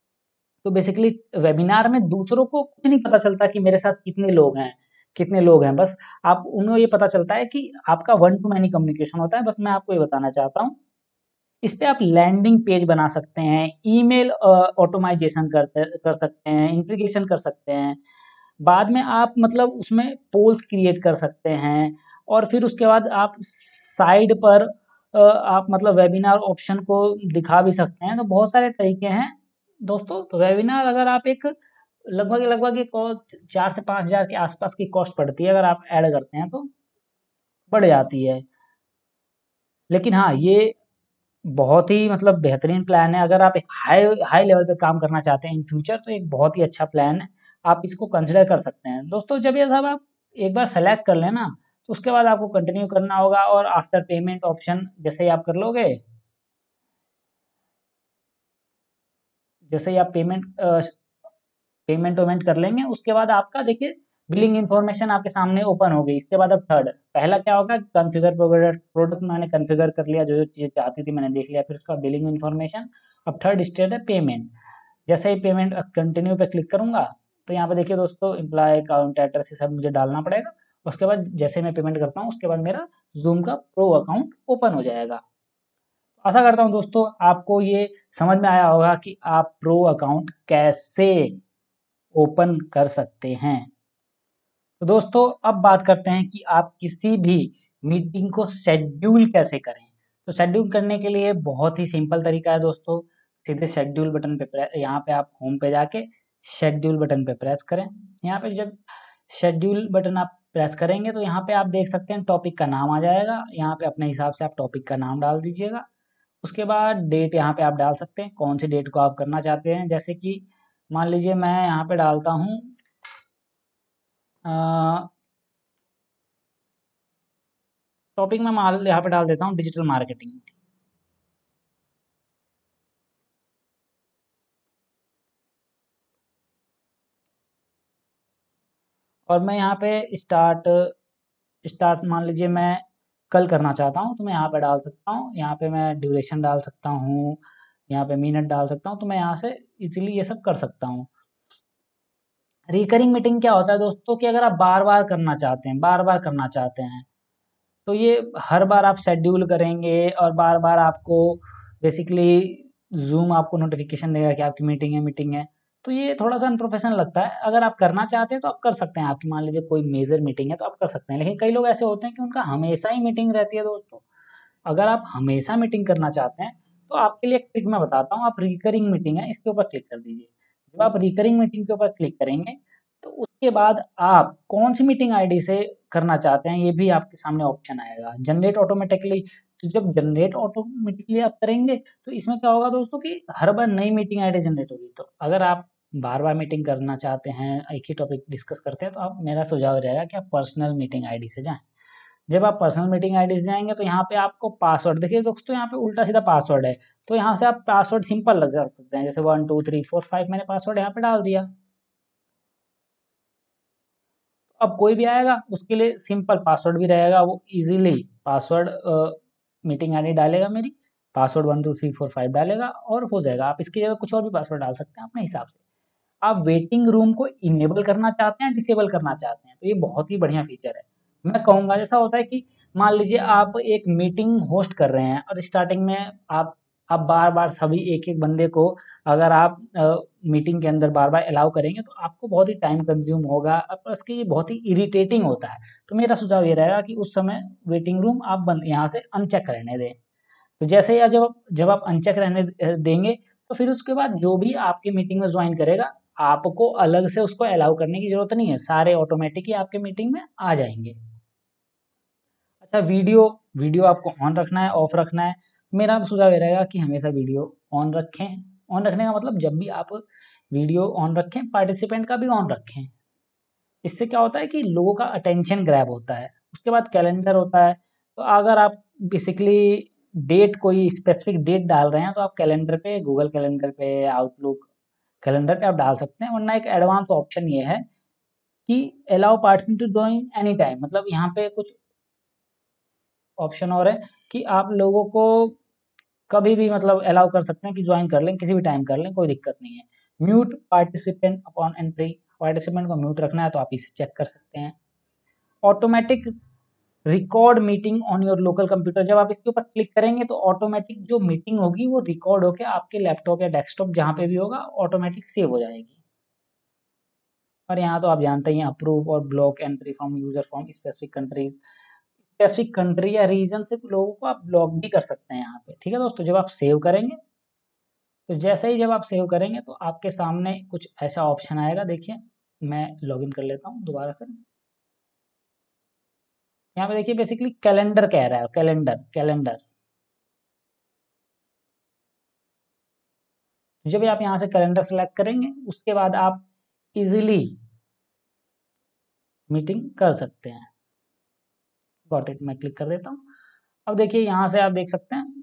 तो बेसिकली वेबिनार में दूसरों को कुछ नहीं पता चलता कि मेरे साथ कितने लोग हैं, बस आप उन्हें ये पता चलता है कि आपका वन टू मैनी कम्युनिकेशन होता है। बस मैं आपको ये बताना चाहता हूँ। इस पे आप लैंडिंग पेज बना सकते हैं, ईमेल ऑटोमाइजेशन कर सकते हैं, इंटीग्रेशन कर सकते हैं। बाद में आप मतलब उसमें पोल्स क्रिएट कर सकते हैं, और फिर उसके बाद आप साइड पर आप मतलब वेबिनार ऑप्शन को दिखा भी सकते हैं। तो बहुत सारे तरीके हैं दोस्तों। तो वेबिनार अगर आप एक लगभग लगभग एक 4 से 5 हज़ार के आसपास की कॉस्ट पड़ती है, अगर आप ऐड करते हैं तो बढ़ जाती है। लेकिन हाँ, ये बहुत ही मतलब बेहतरीन प्लान है। अगर आप एक हाई हाई लेवल पे काम करना चाहते हैं इन फ्यूचर, तो एक बहुत ही अच्छा प्लान है, आप इसको कंसिडर कर सकते हैं दोस्तों। जब ये सब आप एक बार सेलेक्ट कर लेना तो उसके बाद आपको कंटिन्यू करना होगा, और आफ्टर पेमेंट ऑप्शन जैसे ही आप कर लोगे, जैसे ही आप पेमेंट वेमेंट कर लेंगे, उसके बाद आपका देखिए बिलिंग इन्फॉर्मेशन आपके सामने ओपन हो गई। इसके बाद अब थर्ड, पहला क्या होगा, कॉन्फ़िगर प्रोडक्ट मैंने कॉन्फ़िगर कर लिया, जो जो चीज़ें चाहती थी मैंने देख लिया, फिर उसका बिलिंग इन्फॉर्मेशन। अब थर्ड स्टेप है पेमेंट। जैसे ही पेमेंट कंटिन्यू पे क्लिक करूंगा तो यहाँ पे देखिए दोस्तों, एम्प्लॉय अकाउंट एड्रेस ये सब मुझे डालना पड़ेगा। उसके बाद जैसे मैं पेमेंट करता हूँ उसके बाद मेरा जूम का प्रो अकाउंट ओपन हो जाएगा। आशा करता हूँ दोस्तों आपको ये समझ में आया होगा कि आप प्रो अकाउंट कैसे ओपन कर सकते हैं। तो दोस्तों अब बात करते हैं कि आप किसी भी मीटिंग को शेड्यूल कैसे करें। तो शेड्यूल करने के लिए बहुत ही सिंपल तरीका है दोस्तों। सीधे शेड्यूल बटन पे यहाँ पे आप होम पे जाके शेड्यूल बटन पे प्रेस करें। यहाँ पे जब शेड्यूल बटन आप प्रेस करेंगे तो यहाँ पे आप देख सकते हैं टॉपिक का नाम आ जाएगा। यहाँ पे अपने हिसाब से आप टॉपिक का नाम डाल दीजिएगा। उसके बाद डेट यहाँ पे आप डाल सकते हैं, कौन सी डेट को आप करना चाहते हैं। जैसे कि मान लीजिए मैं यहाँ पे डालता हूँ टॉपिक में मान यहाँ पे डाल देता हूँ डिजिटल मार्केटिंग। और मैं यहाँ पे स्टार्ट स्टार्ट मान लीजिए मैं कल करना चाहता हूँ तो मैं यहाँ पे डाल सकता हूँ। यहाँ पे मैं ड्यूरेशन डाल सकता हूँ, यहाँ पे मिनट डाल सकता हूँ। तो मैं यहाँ से इजीली ये सब कर सकता हूँ। रिकरिंग मीटिंग क्या होता है दोस्तों कि अगर आप बार बार करना चाहते हैं, बार बार करना चाहते हैं तो ये हर बार आप शेड्यूल करेंगे और बार बार आपको बेसिकली जूम आपको नोटिफिकेशन देगा कि आपकी मीटिंग है। तो ये थोड़ा सा अनप्रोफेशनल लगता है। अगर आप करना चाहते हैं तो आप कर सकते हैं। आपकी मान लीजिए कोई मेजर मीटिंग है तो आप कर सकते हैं, लेकिन कई लोग ऐसे होते हैं कि उनका हमेशा ही मीटिंग रहती है दोस्तों। अगर आप हमेशा मीटिंग करना चाहते हैं तो आपके लिए एक ट्रिक मैं बताता हूँ। आप रिकरिंग मीटिंग है इसके ऊपर क्लिक कर दीजिए। जब आप रिकरिंग मीटिंग के ऊपर क्लिक करेंगे तो उसके बाद आप कौन सी मीटिंग आईडी से करना चाहते हैं ये भी आपके सामने ऑप्शन आएगा, जनरेट ऑटोमेटिकली। तो जब जनरेट ऑटोमेटिकली आप करेंगे तो इसमें क्या होगा दोस्तों कि हर बार नई मीटिंग आईडी जनरेट होगी। तो अगर आप बार बार मीटिंग करना चाहते हैं, एक ही टॉपिक डिस्कस करते हैं, तो आप मेरा सुझाव रहेगा कि आप पर्सनल मीटिंग आईडी से जाएं। जब आप पर्सनल मीटिंग आईडी से जाएंगे तो यहाँ पे आपको पासवर्ड, देखिए दोस्तों यहाँ पे उल्टा सीधा पासवर्ड है। तो यहाँ से आप पासवर्ड सिंपल लग जा सकते हैं, जैसे 1 2 3 4 5 मैंने पासवर्ड यहाँ पे डाल दिया। अब कोई भी आएगा उसके लिए सिंपल पासवर्ड भी रहेगा, वो इजीली पासवर्ड मीटिंग आईडी डालेगा मेरी, पासवर्ड 1 2 3 4 5 डालेगा और हो जाएगा। आप इसकी जगह कुछ और भी पासवर्ड डाल सकते हैं अपने हिसाब से। आप वेटिंग रूम को इनेबल करना चाहते हैं, डिसेबल करना चाहते हैं, तो ये बहुत ही बढ़िया फीचर है। मैं कहूँगा जैसा होता है कि मान लीजिए आप एक मीटिंग होस्ट कर रहे हैं और स्टार्टिंग में आप बार बार सभी एक एक बंदे को अगर आप मीटिंग के अंदर बार बार अलाउ करेंगे तो आपको बहुत ही टाइम कंज्यूम होगा, प्लस कि ये बहुत ही इरिटेटिंग होता है। तो मेरा सुझाव ये रहेगा कि उस समय वेटिंग रूम आप बंद यहाँ से अनचेक रहने दें। तो जैसे ही जब आप अनचेक रहने देंगे तो फिर उसके बाद जो भी आपकी मीटिंग में ज्वाइन करेगा आपको अलग से उसको अलाउ करने की जरूरत नहीं है, सारे ऑटोमेटिक ही आपके मीटिंग में आ जाएंगे। अच्छा, वीडियो वीडियो आपको ऑन रखना है ऑफ रखना है। मेरा सुझाव ये रहेगा कि हमेशा वीडियो ऑन रखें। ऑन रखने का मतलब जब भी आप वीडियो ऑन रखें पार्टिसिपेंट का भी ऑन रखें। इससे क्या होता है कि लोगों का अटेंशन ग्रैब होता है। उसके बाद कैलेंडर होता है, तो अगर आप बेसिकली डेट कोई स्पेसिफिक डेट डाल रहे हैं तो आप कैलेंडर पे, गूगल कैलेंडर पे, आउटलुक कैलेंडर पे आप डाल सकते हैं। वरना एक एडवांस ऑप्शन ये है कि allow participant to join any time, मतलब यहाँ पे कुछ ऑप्शन और है कि आप लोगों को कभी भी मतलब अलाउ कर सकते हैं कि ज्वाइन कर लें, किसी भी टाइम कर लें, कोई दिक्कत नहीं है। Mute participant upon entry, participant को म्यूट रखना है तो आप इसे चेक कर सकते हैं। Automatic record meeting on your local computer, जब आप इसके ऊपर क्लिक करेंगे तो ऑटोमेटिक जो मीटिंग होगी वो रिकॉर्ड होकर आपके लैपटॉप या डेस्कटॉप जहाँ पे भी होगा ऑटोमेटिक सेव हो जाएगी। और यहाँ तो आप जानते ही हैं अप्रूव और block entry from user from specific countries, specific country या रीजन से लोगों को आप ब्लॉक भी कर सकते हैं यहाँ पे। ठीक है दोस्तों, जब आप सेव करेंगे तो जैसे ही जब आप सेव करेंगे तो आपके सामने कुछ ऐसा ऑप्शन आएगा। देखिए मैं लॉगिन कर लेता हूँ दोबारा से। यहाँ पे देखिए बेसिकली कैलेंडर कह रहा है, कैलेंडर कैलेंडर। जब भी आप यहाँ से कैलेंडर सेलेक्ट करेंगे उसके बाद आप इजीली मीटिंग कर सकते हैं। गॉट इट, मैं क्लिक कर देता हूँ। अब देखिए यहाँ से आप देख सकते हैं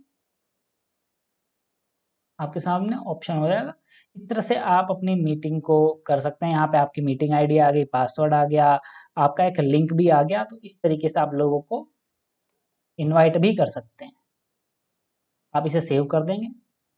आपके सामने ऑप्शन हो जाएगा। इस तरह से आप अपनी मीटिंग को कर सकते हैं। यहाँ पे आपकी मीटिंग आईडी आ गई, पासवर्ड आ गया, आपका एक लिंक भी आ गया। तो इस तरीके से आप लोगों को इनवाइट भी कर सकते हैं। आप इसे सेव कर देंगे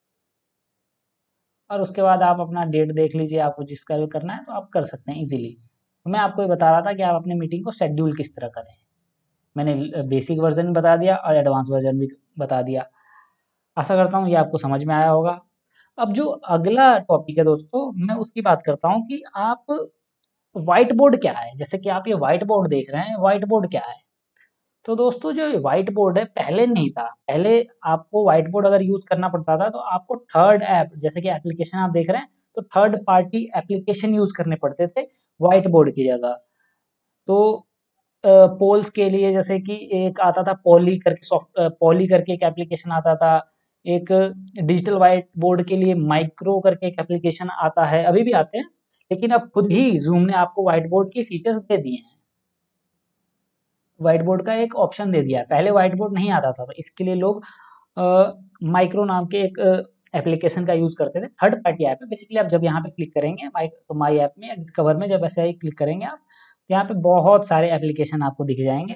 और उसके बाद आप अपना डेट देख लीजिए, आपको जिसका भी करना है तो आप कर सकते हैं इजीली। तो मैं आपको ये बता रहा था कि आप अपने मीटिंग को शेड्यूल किस तरह करें। मैंने बेसिक वर्जन बता दिया और एडवांस वर्जन भी बता दिया। आशा करता हूँ ये आपको समझ में आया होगा। अब जो अगला टॉपिक है दोस्तों, मैं उसकी बात करता हूँ कि आप व्हाइट बोर्ड क्या है। जैसे कि आप ये व्हाइट बोर्ड देख रहे हैं, व्हाइट बोर्ड क्या है। तो दोस्तों जो व्हाइट बोर्ड है पहले नहीं था। पहले आपको व्हाइट बोर्ड अगर यूज करना पड़ता था तो आपको थर्ड ऐप, जैसे कि एप्लीकेशन आप देख रहे हैं, तो थर्ड पार्टी एप्लीकेशन यूज करने पड़ते थे व्हाइट बोर्ड की जगह। तो पोल्स के लिए जैसे कि एक आता था पॉली करके, सॉफ्ट पॉली करके एक एप्लीकेशन आता था। एक डिजिटल व्हाइट बोर्ड के लिए माइक्रो करके एक एप्लीकेशन आता है, अभी भी आते हैं। लेकिन अब खुद ही जूम ने आपको व्हाइट बोर्ड के फीचर्स दे दिए हैं। व्हाइट बोर्ड का एक ऑप्शन दे दिया है, पहले व्हाइट बोर्ड नहीं आता था, तो इसके लिए लोग माइक्रो नाम के एक एप्लीकेशन का यूज करते थे। थर्ड पार्टी ऐप है बेसिकली। आप जब यहाँ पे क्लिक करेंगे माई ऐप में या डिस्कवर में, जब ऐसे ही क्लिक करेंगे आप, तो यहाँ पे बहुत सारे एप्लीकेशन आपको दिख जाएंगे।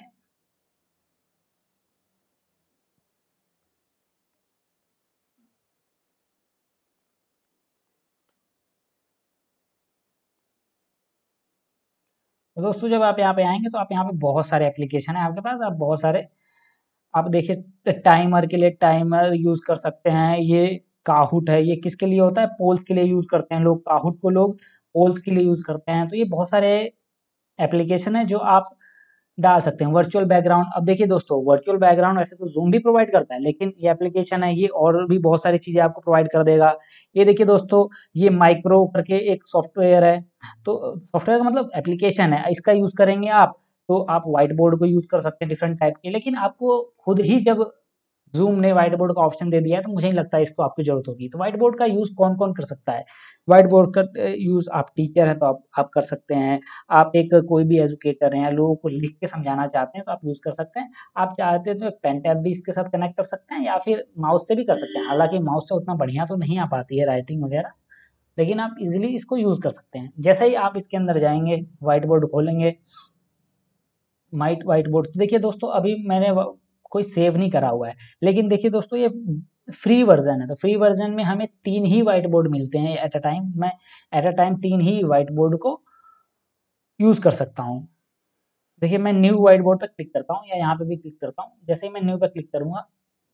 तो दोस्तों जब आप यहाँ पे आएंगे तो आप यहाँ पे बहुत सारे एप्लीकेशन है आपके पास। आप बहुत सारे, आप देखिए टाइमर के लिए टाइमर यूज कर सकते हैं। ये काहुट है, ये किसके लिए होता है, पोल्स के लिए यूज करते हैं लोग। काहुट को लोग पोल्स के लिए यूज करते हैं। तो ये बहुत सारे एप्लीकेशन है जो आप डाल सकते हैं। वर्चुअल बैकग्राउंड, अब देखिए दोस्तों, वर्चुअल बैकग्राउंड वैसे तो जूम भी प्रोवाइड करता है, लेकिन ये एप्लीकेशन है ये और भी बहुत सारी चीजें आपको प्रोवाइड कर देगा। ये देखिए दोस्तों, ये माइक्रो करके एक सॉफ्टवेयर है। तो सॉफ्टवेयर का मतलब एप्लीकेशन है, इसका यूज करेंगे आप, तो आप व्हाइट बोर्ड को यूज कर सकते हैं डिफरेंट टाइप के। लेकिन आपको खुद ही जब जूम ने व्हाइट बोर्ड का ऑप्शन दे दिया है, तो मुझे नहीं लगता है इसको आपकी जरूरत होगी। तो व्हाइट बोर्ड का यूज कौन कौन कर सकता है? व्हाइट बोर्ड का यूज, आप टीचर हैं तो आप कर सकते हैं। आप एक कोई भी एजुकेटर हैं या लोगों को लिख के समझाना चाहते हैं तो आप यूज कर सकते हैं। आप चाहते हैं तो एक पेन टैब भी इसके साथ कनेक्ट कर सकते हैं, या फिर माउस से भी कर सकते हैं। हालांकि माउस से उतना बढ़िया तो नहीं आ पाती है राइटिंग वगैरह, लेकिन आप इजिली इसको यूज कर सकते हैं। जैसे ही आप इसके अंदर जाएंगे, व्हाइट बोर्ड खोलेंगे, व्हाइट बोर्ड, तो देखिए दोस्तों अभी मैंने कोई सेव नहीं करा हुआ है। लेकिन देखिए दोस्तों, ये फ्री वर्जन है, तो फ्री वर्जन में हमें 3 ही व्हाइट बोर्ड मिलते हैं एट अ टाइम। मैं एट अ टाइम 3 ही व्हाइट बोर्ड को यूज कर सकता हूँ। देखिए मैं न्यू व्हाइट बोर्ड पर क्लिक करता हूँ या यहाँ पे भी क्लिक करता हूँ। जैसे ही मैं न्यू पे क्लिक करूंगा,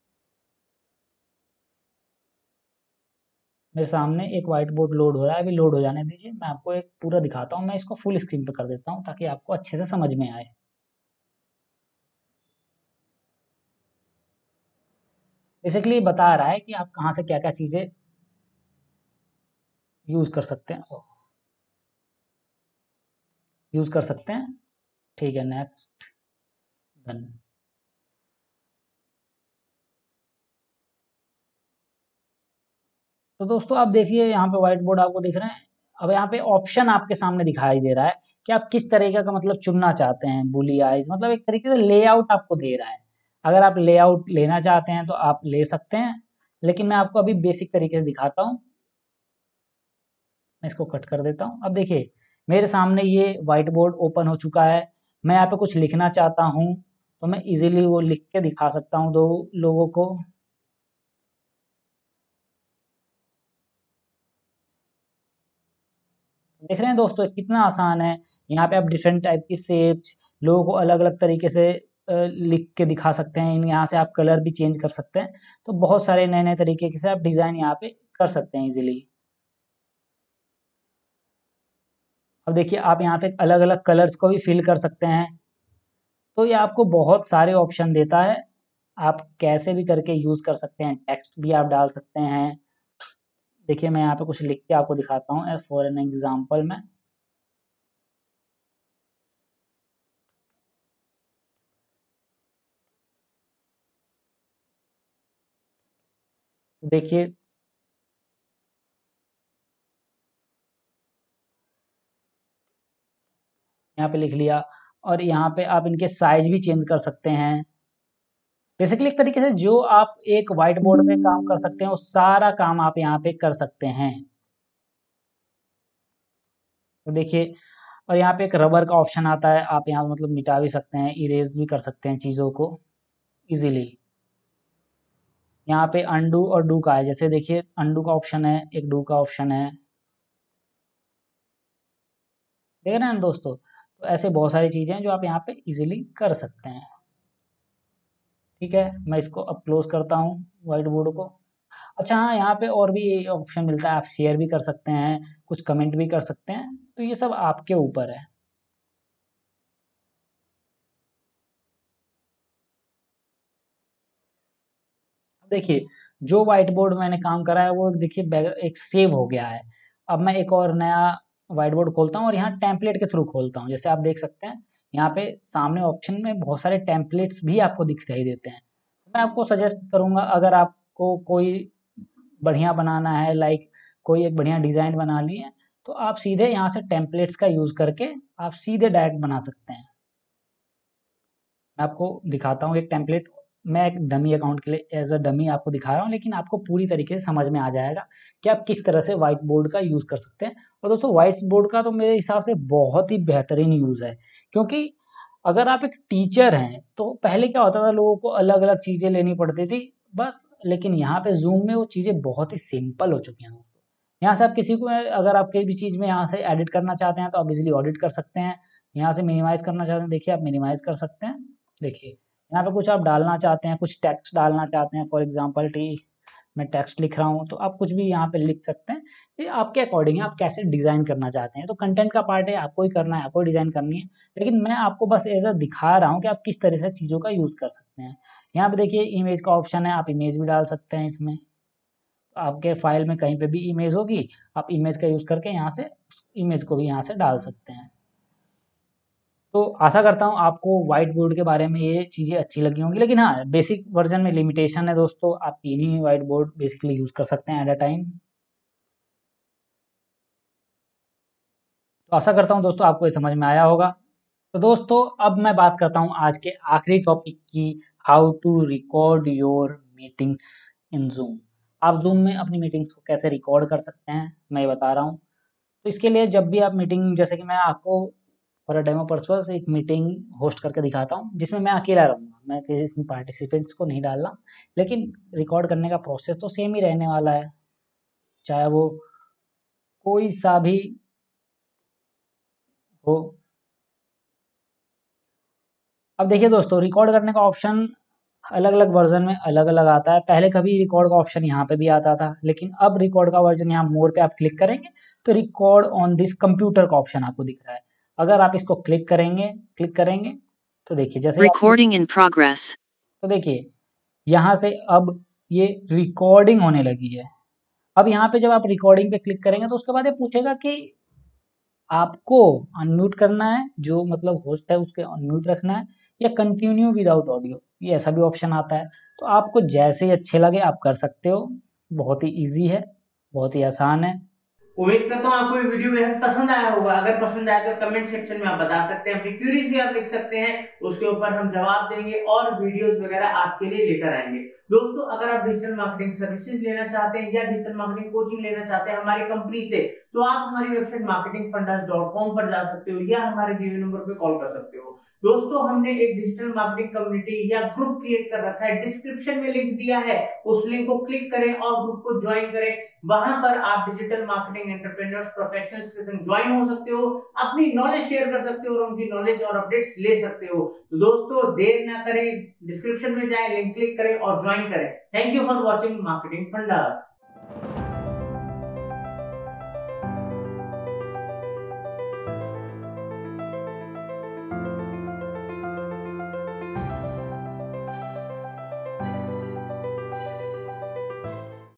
मेरे सामने एक व्हाइट बोर्ड लोड हो रहा है। अभी लोड हो जाने दीजिए, मैं आपको एक पूरा दिखाता हूँ। मैं इसको फुल स्क्रीन पे कर देता हूँ ताकि आपको अच्छे से समझ में आए। बेसिकली बता रहा है कि आप कहाँ से क्या क्या चीजें यूज कर सकते हैं, यूज कर सकते हैं। ठीक है, नेक्स्ट, डन। तो दोस्तों आप देखिए यहाँ पे व्हाइट बोर्ड आपको दिख रहे हैं। अब यहाँ पे ऑप्शन आपके सामने दिखाई दे रहा है कि आप किस तरीके का मतलब चुनना चाहते हैं। बुली आइज मतलब एक तरीके से लेआउट आपको दे रहा है। अगर आप लेआउट लेना चाहते हैं तो आप ले सकते हैं, लेकिन मैं आपको अभी बेसिक तरीके से दिखाता हूँ। मैं इसको कट कर देता हूँ। अब देखिए मेरे सामने ये व्हाइट बोर्ड ओपन हो चुका है। मैं यहाँ पे कुछ लिखना चाहता हूँ तो मैं इजीली वो लिख के दिखा सकता हूँ दो लोगों को। देख रहे हैं दोस्तों कितना आसान है। यहाँ पे आप डिफरेंट टाइप की शेप्स, लोगों को अलग अलग तरीके से लिख के दिखा सकते हैं। यहाँ से आप कलर भी चेंज कर सकते हैं। तो बहुत सारे नए नए तरीके से आप डिजाइन यहाँ पे कर सकते हैं इजीली। अब देखिए आप यहाँ पे अलग अलग कलर्स को भी फिल कर सकते हैं। तो ये आपको बहुत सारे ऑप्शन देता है। आप कैसे भी करके यूज कर सकते हैं। टेक्स्ट भी आप डाल सकते हैं। देखिए मैं यहाँ पे कुछ लिख के आपको दिखाता हूँ फॉर एन एग्जाम्पल में। देखिए यहाँ पे लिख लिया, और यहाँ पे आप इनके साइज भी चेंज कर सकते हैं। बेसिकली एक तरीके से जो आप एक व्हाइट बोर्ड में काम कर सकते हैं वो सारा काम आप यहाँ पे कर सकते हैं। तो देखिए, और यहाँ पे एक रबर का ऑप्शन आता है। आप यहाँ मतलब मिटा भी सकते हैं, इरेज भी कर सकते हैं चीज़ों को इजीली। यहाँ पे अनडू और डू का है। जैसे देखिए अनडू का ऑप्शन है, एक डू का ऑप्शन है। देख रहे हैं ना दोस्तों? तो ऐसे बहुत सारी चीज़ें हैं जो आप यहाँ पे इजीली कर सकते हैं। ठीक है, मैं इसको अब क्लोज करता हूँ व्हाइट बोर्ड को। अच्छा हाँ, यहाँ पे और भी ऑप्शन मिलता है, आप शेयर भी कर सकते हैं, कुछ कमेंट भी कर सकते हैं, तो ये सब आपके ऊपर है। देखिए, जो व्हाइट बोर्ड मैंने काम करा है वो देखिए एक सेव हो गया है। अब मैं एक और नया व्हाइट बोर्ड खोलता हूँ और यहाँ टेम्पलेट के थ्रू खोलता हूँ। जैसे आप देख सकते हैं यहाँ पे सामने ऑप्शन में बहुत सारे टेम्पलेट्स भी आपको दिखाई देते हैं। मैं आपको सजेस्ट करूँगा, अगर आपको कोई बढ़िया बनाना है, लाइक कोई एक बढ़िया डिज़ाइन बना ली है, तो आप सीधे यहाँ से टेम्पलेट्स का यूज़ करके आप सीधे डायरेक्ट बना सकते हैं। मैं आपको दिखाता हूँ एक टेम्पलेट। मैं एक डमी अकाउंट के लिए एज अ डमी आपको दिखा रहा हूँ, लेकिन आपको पूरी तरीके से समझ में आ जाएगा कि आप किस तरह से व्हाइट बोर्ड का यूज़ कर सकते हैं। और दोस्तों, व्हाइट बोर्ड का तो मेरे हिसाब से बहुत ही बेहतरीन यूज़ है, क्योंकि अगर आप एक टीचर हैं तो पहले क्या होता था, लोगों को अलग अलग चीज़ें लेनी पड़ती थी बस। लेकिन यहाँ पे जूम में वो चीज़ें बहुत ही सिंपल हो चुकी हैं दोस्तों। यहाँ से आप किसी को, अगर आप कोई भी चीज़ में यहाँ से एडिट करना चाहते हैं तो आप इजीली एडिट कर सकते हैं। यहाँ से मिनिमाइज़ करना चाहते हैं, देखिए आप मिनिमाइज़ कर सकते हैं। देखिए यहाँ पे कुछ आप डालना चाहते हैं, कुछ टेक्स्ट डालना चाहते हैं, फॉर एग्जांपल मैं टेक्स्ट लिख रहा हूँ तो आप कुछ भी यहाँ पे लिख सकते हैं। ये आपके अकॉर्डिंग है, आप कैसे डिज़ाइन करना चाहते हैं। तो कंटेंट का पार्ट है, आपको ही करना है, आपको डिज़ाइन करनी है। लेकिन मैं आपको बस ऐसा दिखा रहा हूँ कि आप किस तरह से चीज़ों का यूज़ कर सकते हैं। यहाँ पे देखिए इमेज का ऑप्शन है, आप इमेज भी डाल सकते हैं इसमें। आपके फाइल में कहीं पे भी इमेज होगी, आप इमेज का यूज़ करके यहाँ से इमेज को भी यहाँ से डाल सकते हैं। तो आशा करता हूँ आपको व्हाइट बोर्ड के बारे में ये चीज़ें अच्छी लगी होंगी। लेकिन हाँ, बेसिक वर्जन में लिमिटेशन है दोस्तों, आप 3 ही व्हाइट बोर्ड बेसिकली यूज़ कर सकते हैं एट अ टाइम। तो आशा करता हूँ दोस्तों आपको ये समझ में आया होगा। तो दोस्तों, अब मैं बात करता हूँ आज के आखिरी टॉपिक की, how to record your meetings in Zoom. आप जूम में अपनी मीटिंग्स को कैसे रिकॉर्ड कर सकते हैं, मैं ये बता रहा हूँ। तो इसके लिए जब भी आप मीटिंग, जैसे कि मैं आपको फॉर अ डेमो पर्पस एक मीटिंग होस्ट करके दिखाता हूँ जिसमें मैं अकेला रहूँगा, मैं किसी इसमें पार्टिसिपेंट्स को नहीं डालना, लेकिन रिकॉर्ड करने का प्रोसेस तो सेम ही रहने वाला है, चाहे वो कोई सा भी हो। अब देखिए दोस्तों, रिकॉर्ड करने का ऑप्शन अलग अलग वर्जन में अलग अलग आता है। पहले कभी रिकॉर्ड का ऑप्शन यहाँ पे भी आता था, लेकिन अब रिकॉर्ड का वर्जन, यहाँ मोर पे आप क्लिक करेंगे तो रिकॉर्ड ऑन दिस कंप्यूटर का ऑप्शन आपको दिख रहा है। अगर आप इसको क्लिक करेंगे तो देखिए, जैसे रिकॉर्डिंग इन प्रोग्रेस, तो देखिए यहाँ से अब ये रिकॉर्डिंग होने लगी है। अब यहाँ पे जब आप रिकॉर्डिंग पे क्लिक करेंगे तो उसके बाद ये पूछेगा कि आपको अनम्यूट करना है, जो मतलब होस्ट है उसके अनम्यूट रखना है, या कंटिन्यू विदाउट ऑडियो, ये ऐसा भी ऑप्शन आता है। तो आपको जैसे ही अच्छे लगे आप कर सकते हो। बहुत ही ईजी है, बहुत ही आसान है। उम्मीद करता हूँ आपको ये वीडियो बेहद पसंद आया होगा। अगर पसंद आया तो कमेंट सेक्शन में आप बता सकते हैं, अपनी क्यूरीज भी आप लिख सकते हैं, उसके ऊपर हम जवाब देंगे और वीडियोस वगैरह आपके लिए लेकर आएंगे। दोस्तों, अगर आप डिजिटल मार्केटिंग सर्विसेज लेना चाहते हैं या डिजिटल मार्केटिंग कोचिंग लेना चाहते हैं हमारी कंपनी से, तो आप हमारी वेबसाइट marketingfundas.com पर जा सकते हो या हमारे दिए हुए नंबर पे कॉल कर सकते हो। दोस्तों, हमने एक डिजिटल मार्केटिंग कम्युनिटी या ग्रुप क्रिएट कर रखा है, डिस्क्रिप्शन में लिंक दिया है, उस लिंक को क्लिक करें और ग्रुप को ज्वाइन करें। वहां पर आप डिजिटल मार्केटिंग एंटरप्रेन्योर्स प्रोफेशनल्स के संग ज्वाइन हो सकते हो, अपनी नॉलेज शेयर कर सकते हो और उनकी नॉलेज और अपडेट्स ले सकते हो। तो दोस्तों, देर ना करें, डिस्क्रिप्शन में जाएं, लिंक क्लिक करें और ज्वाइन करें। Thank you for watching marketing fundas.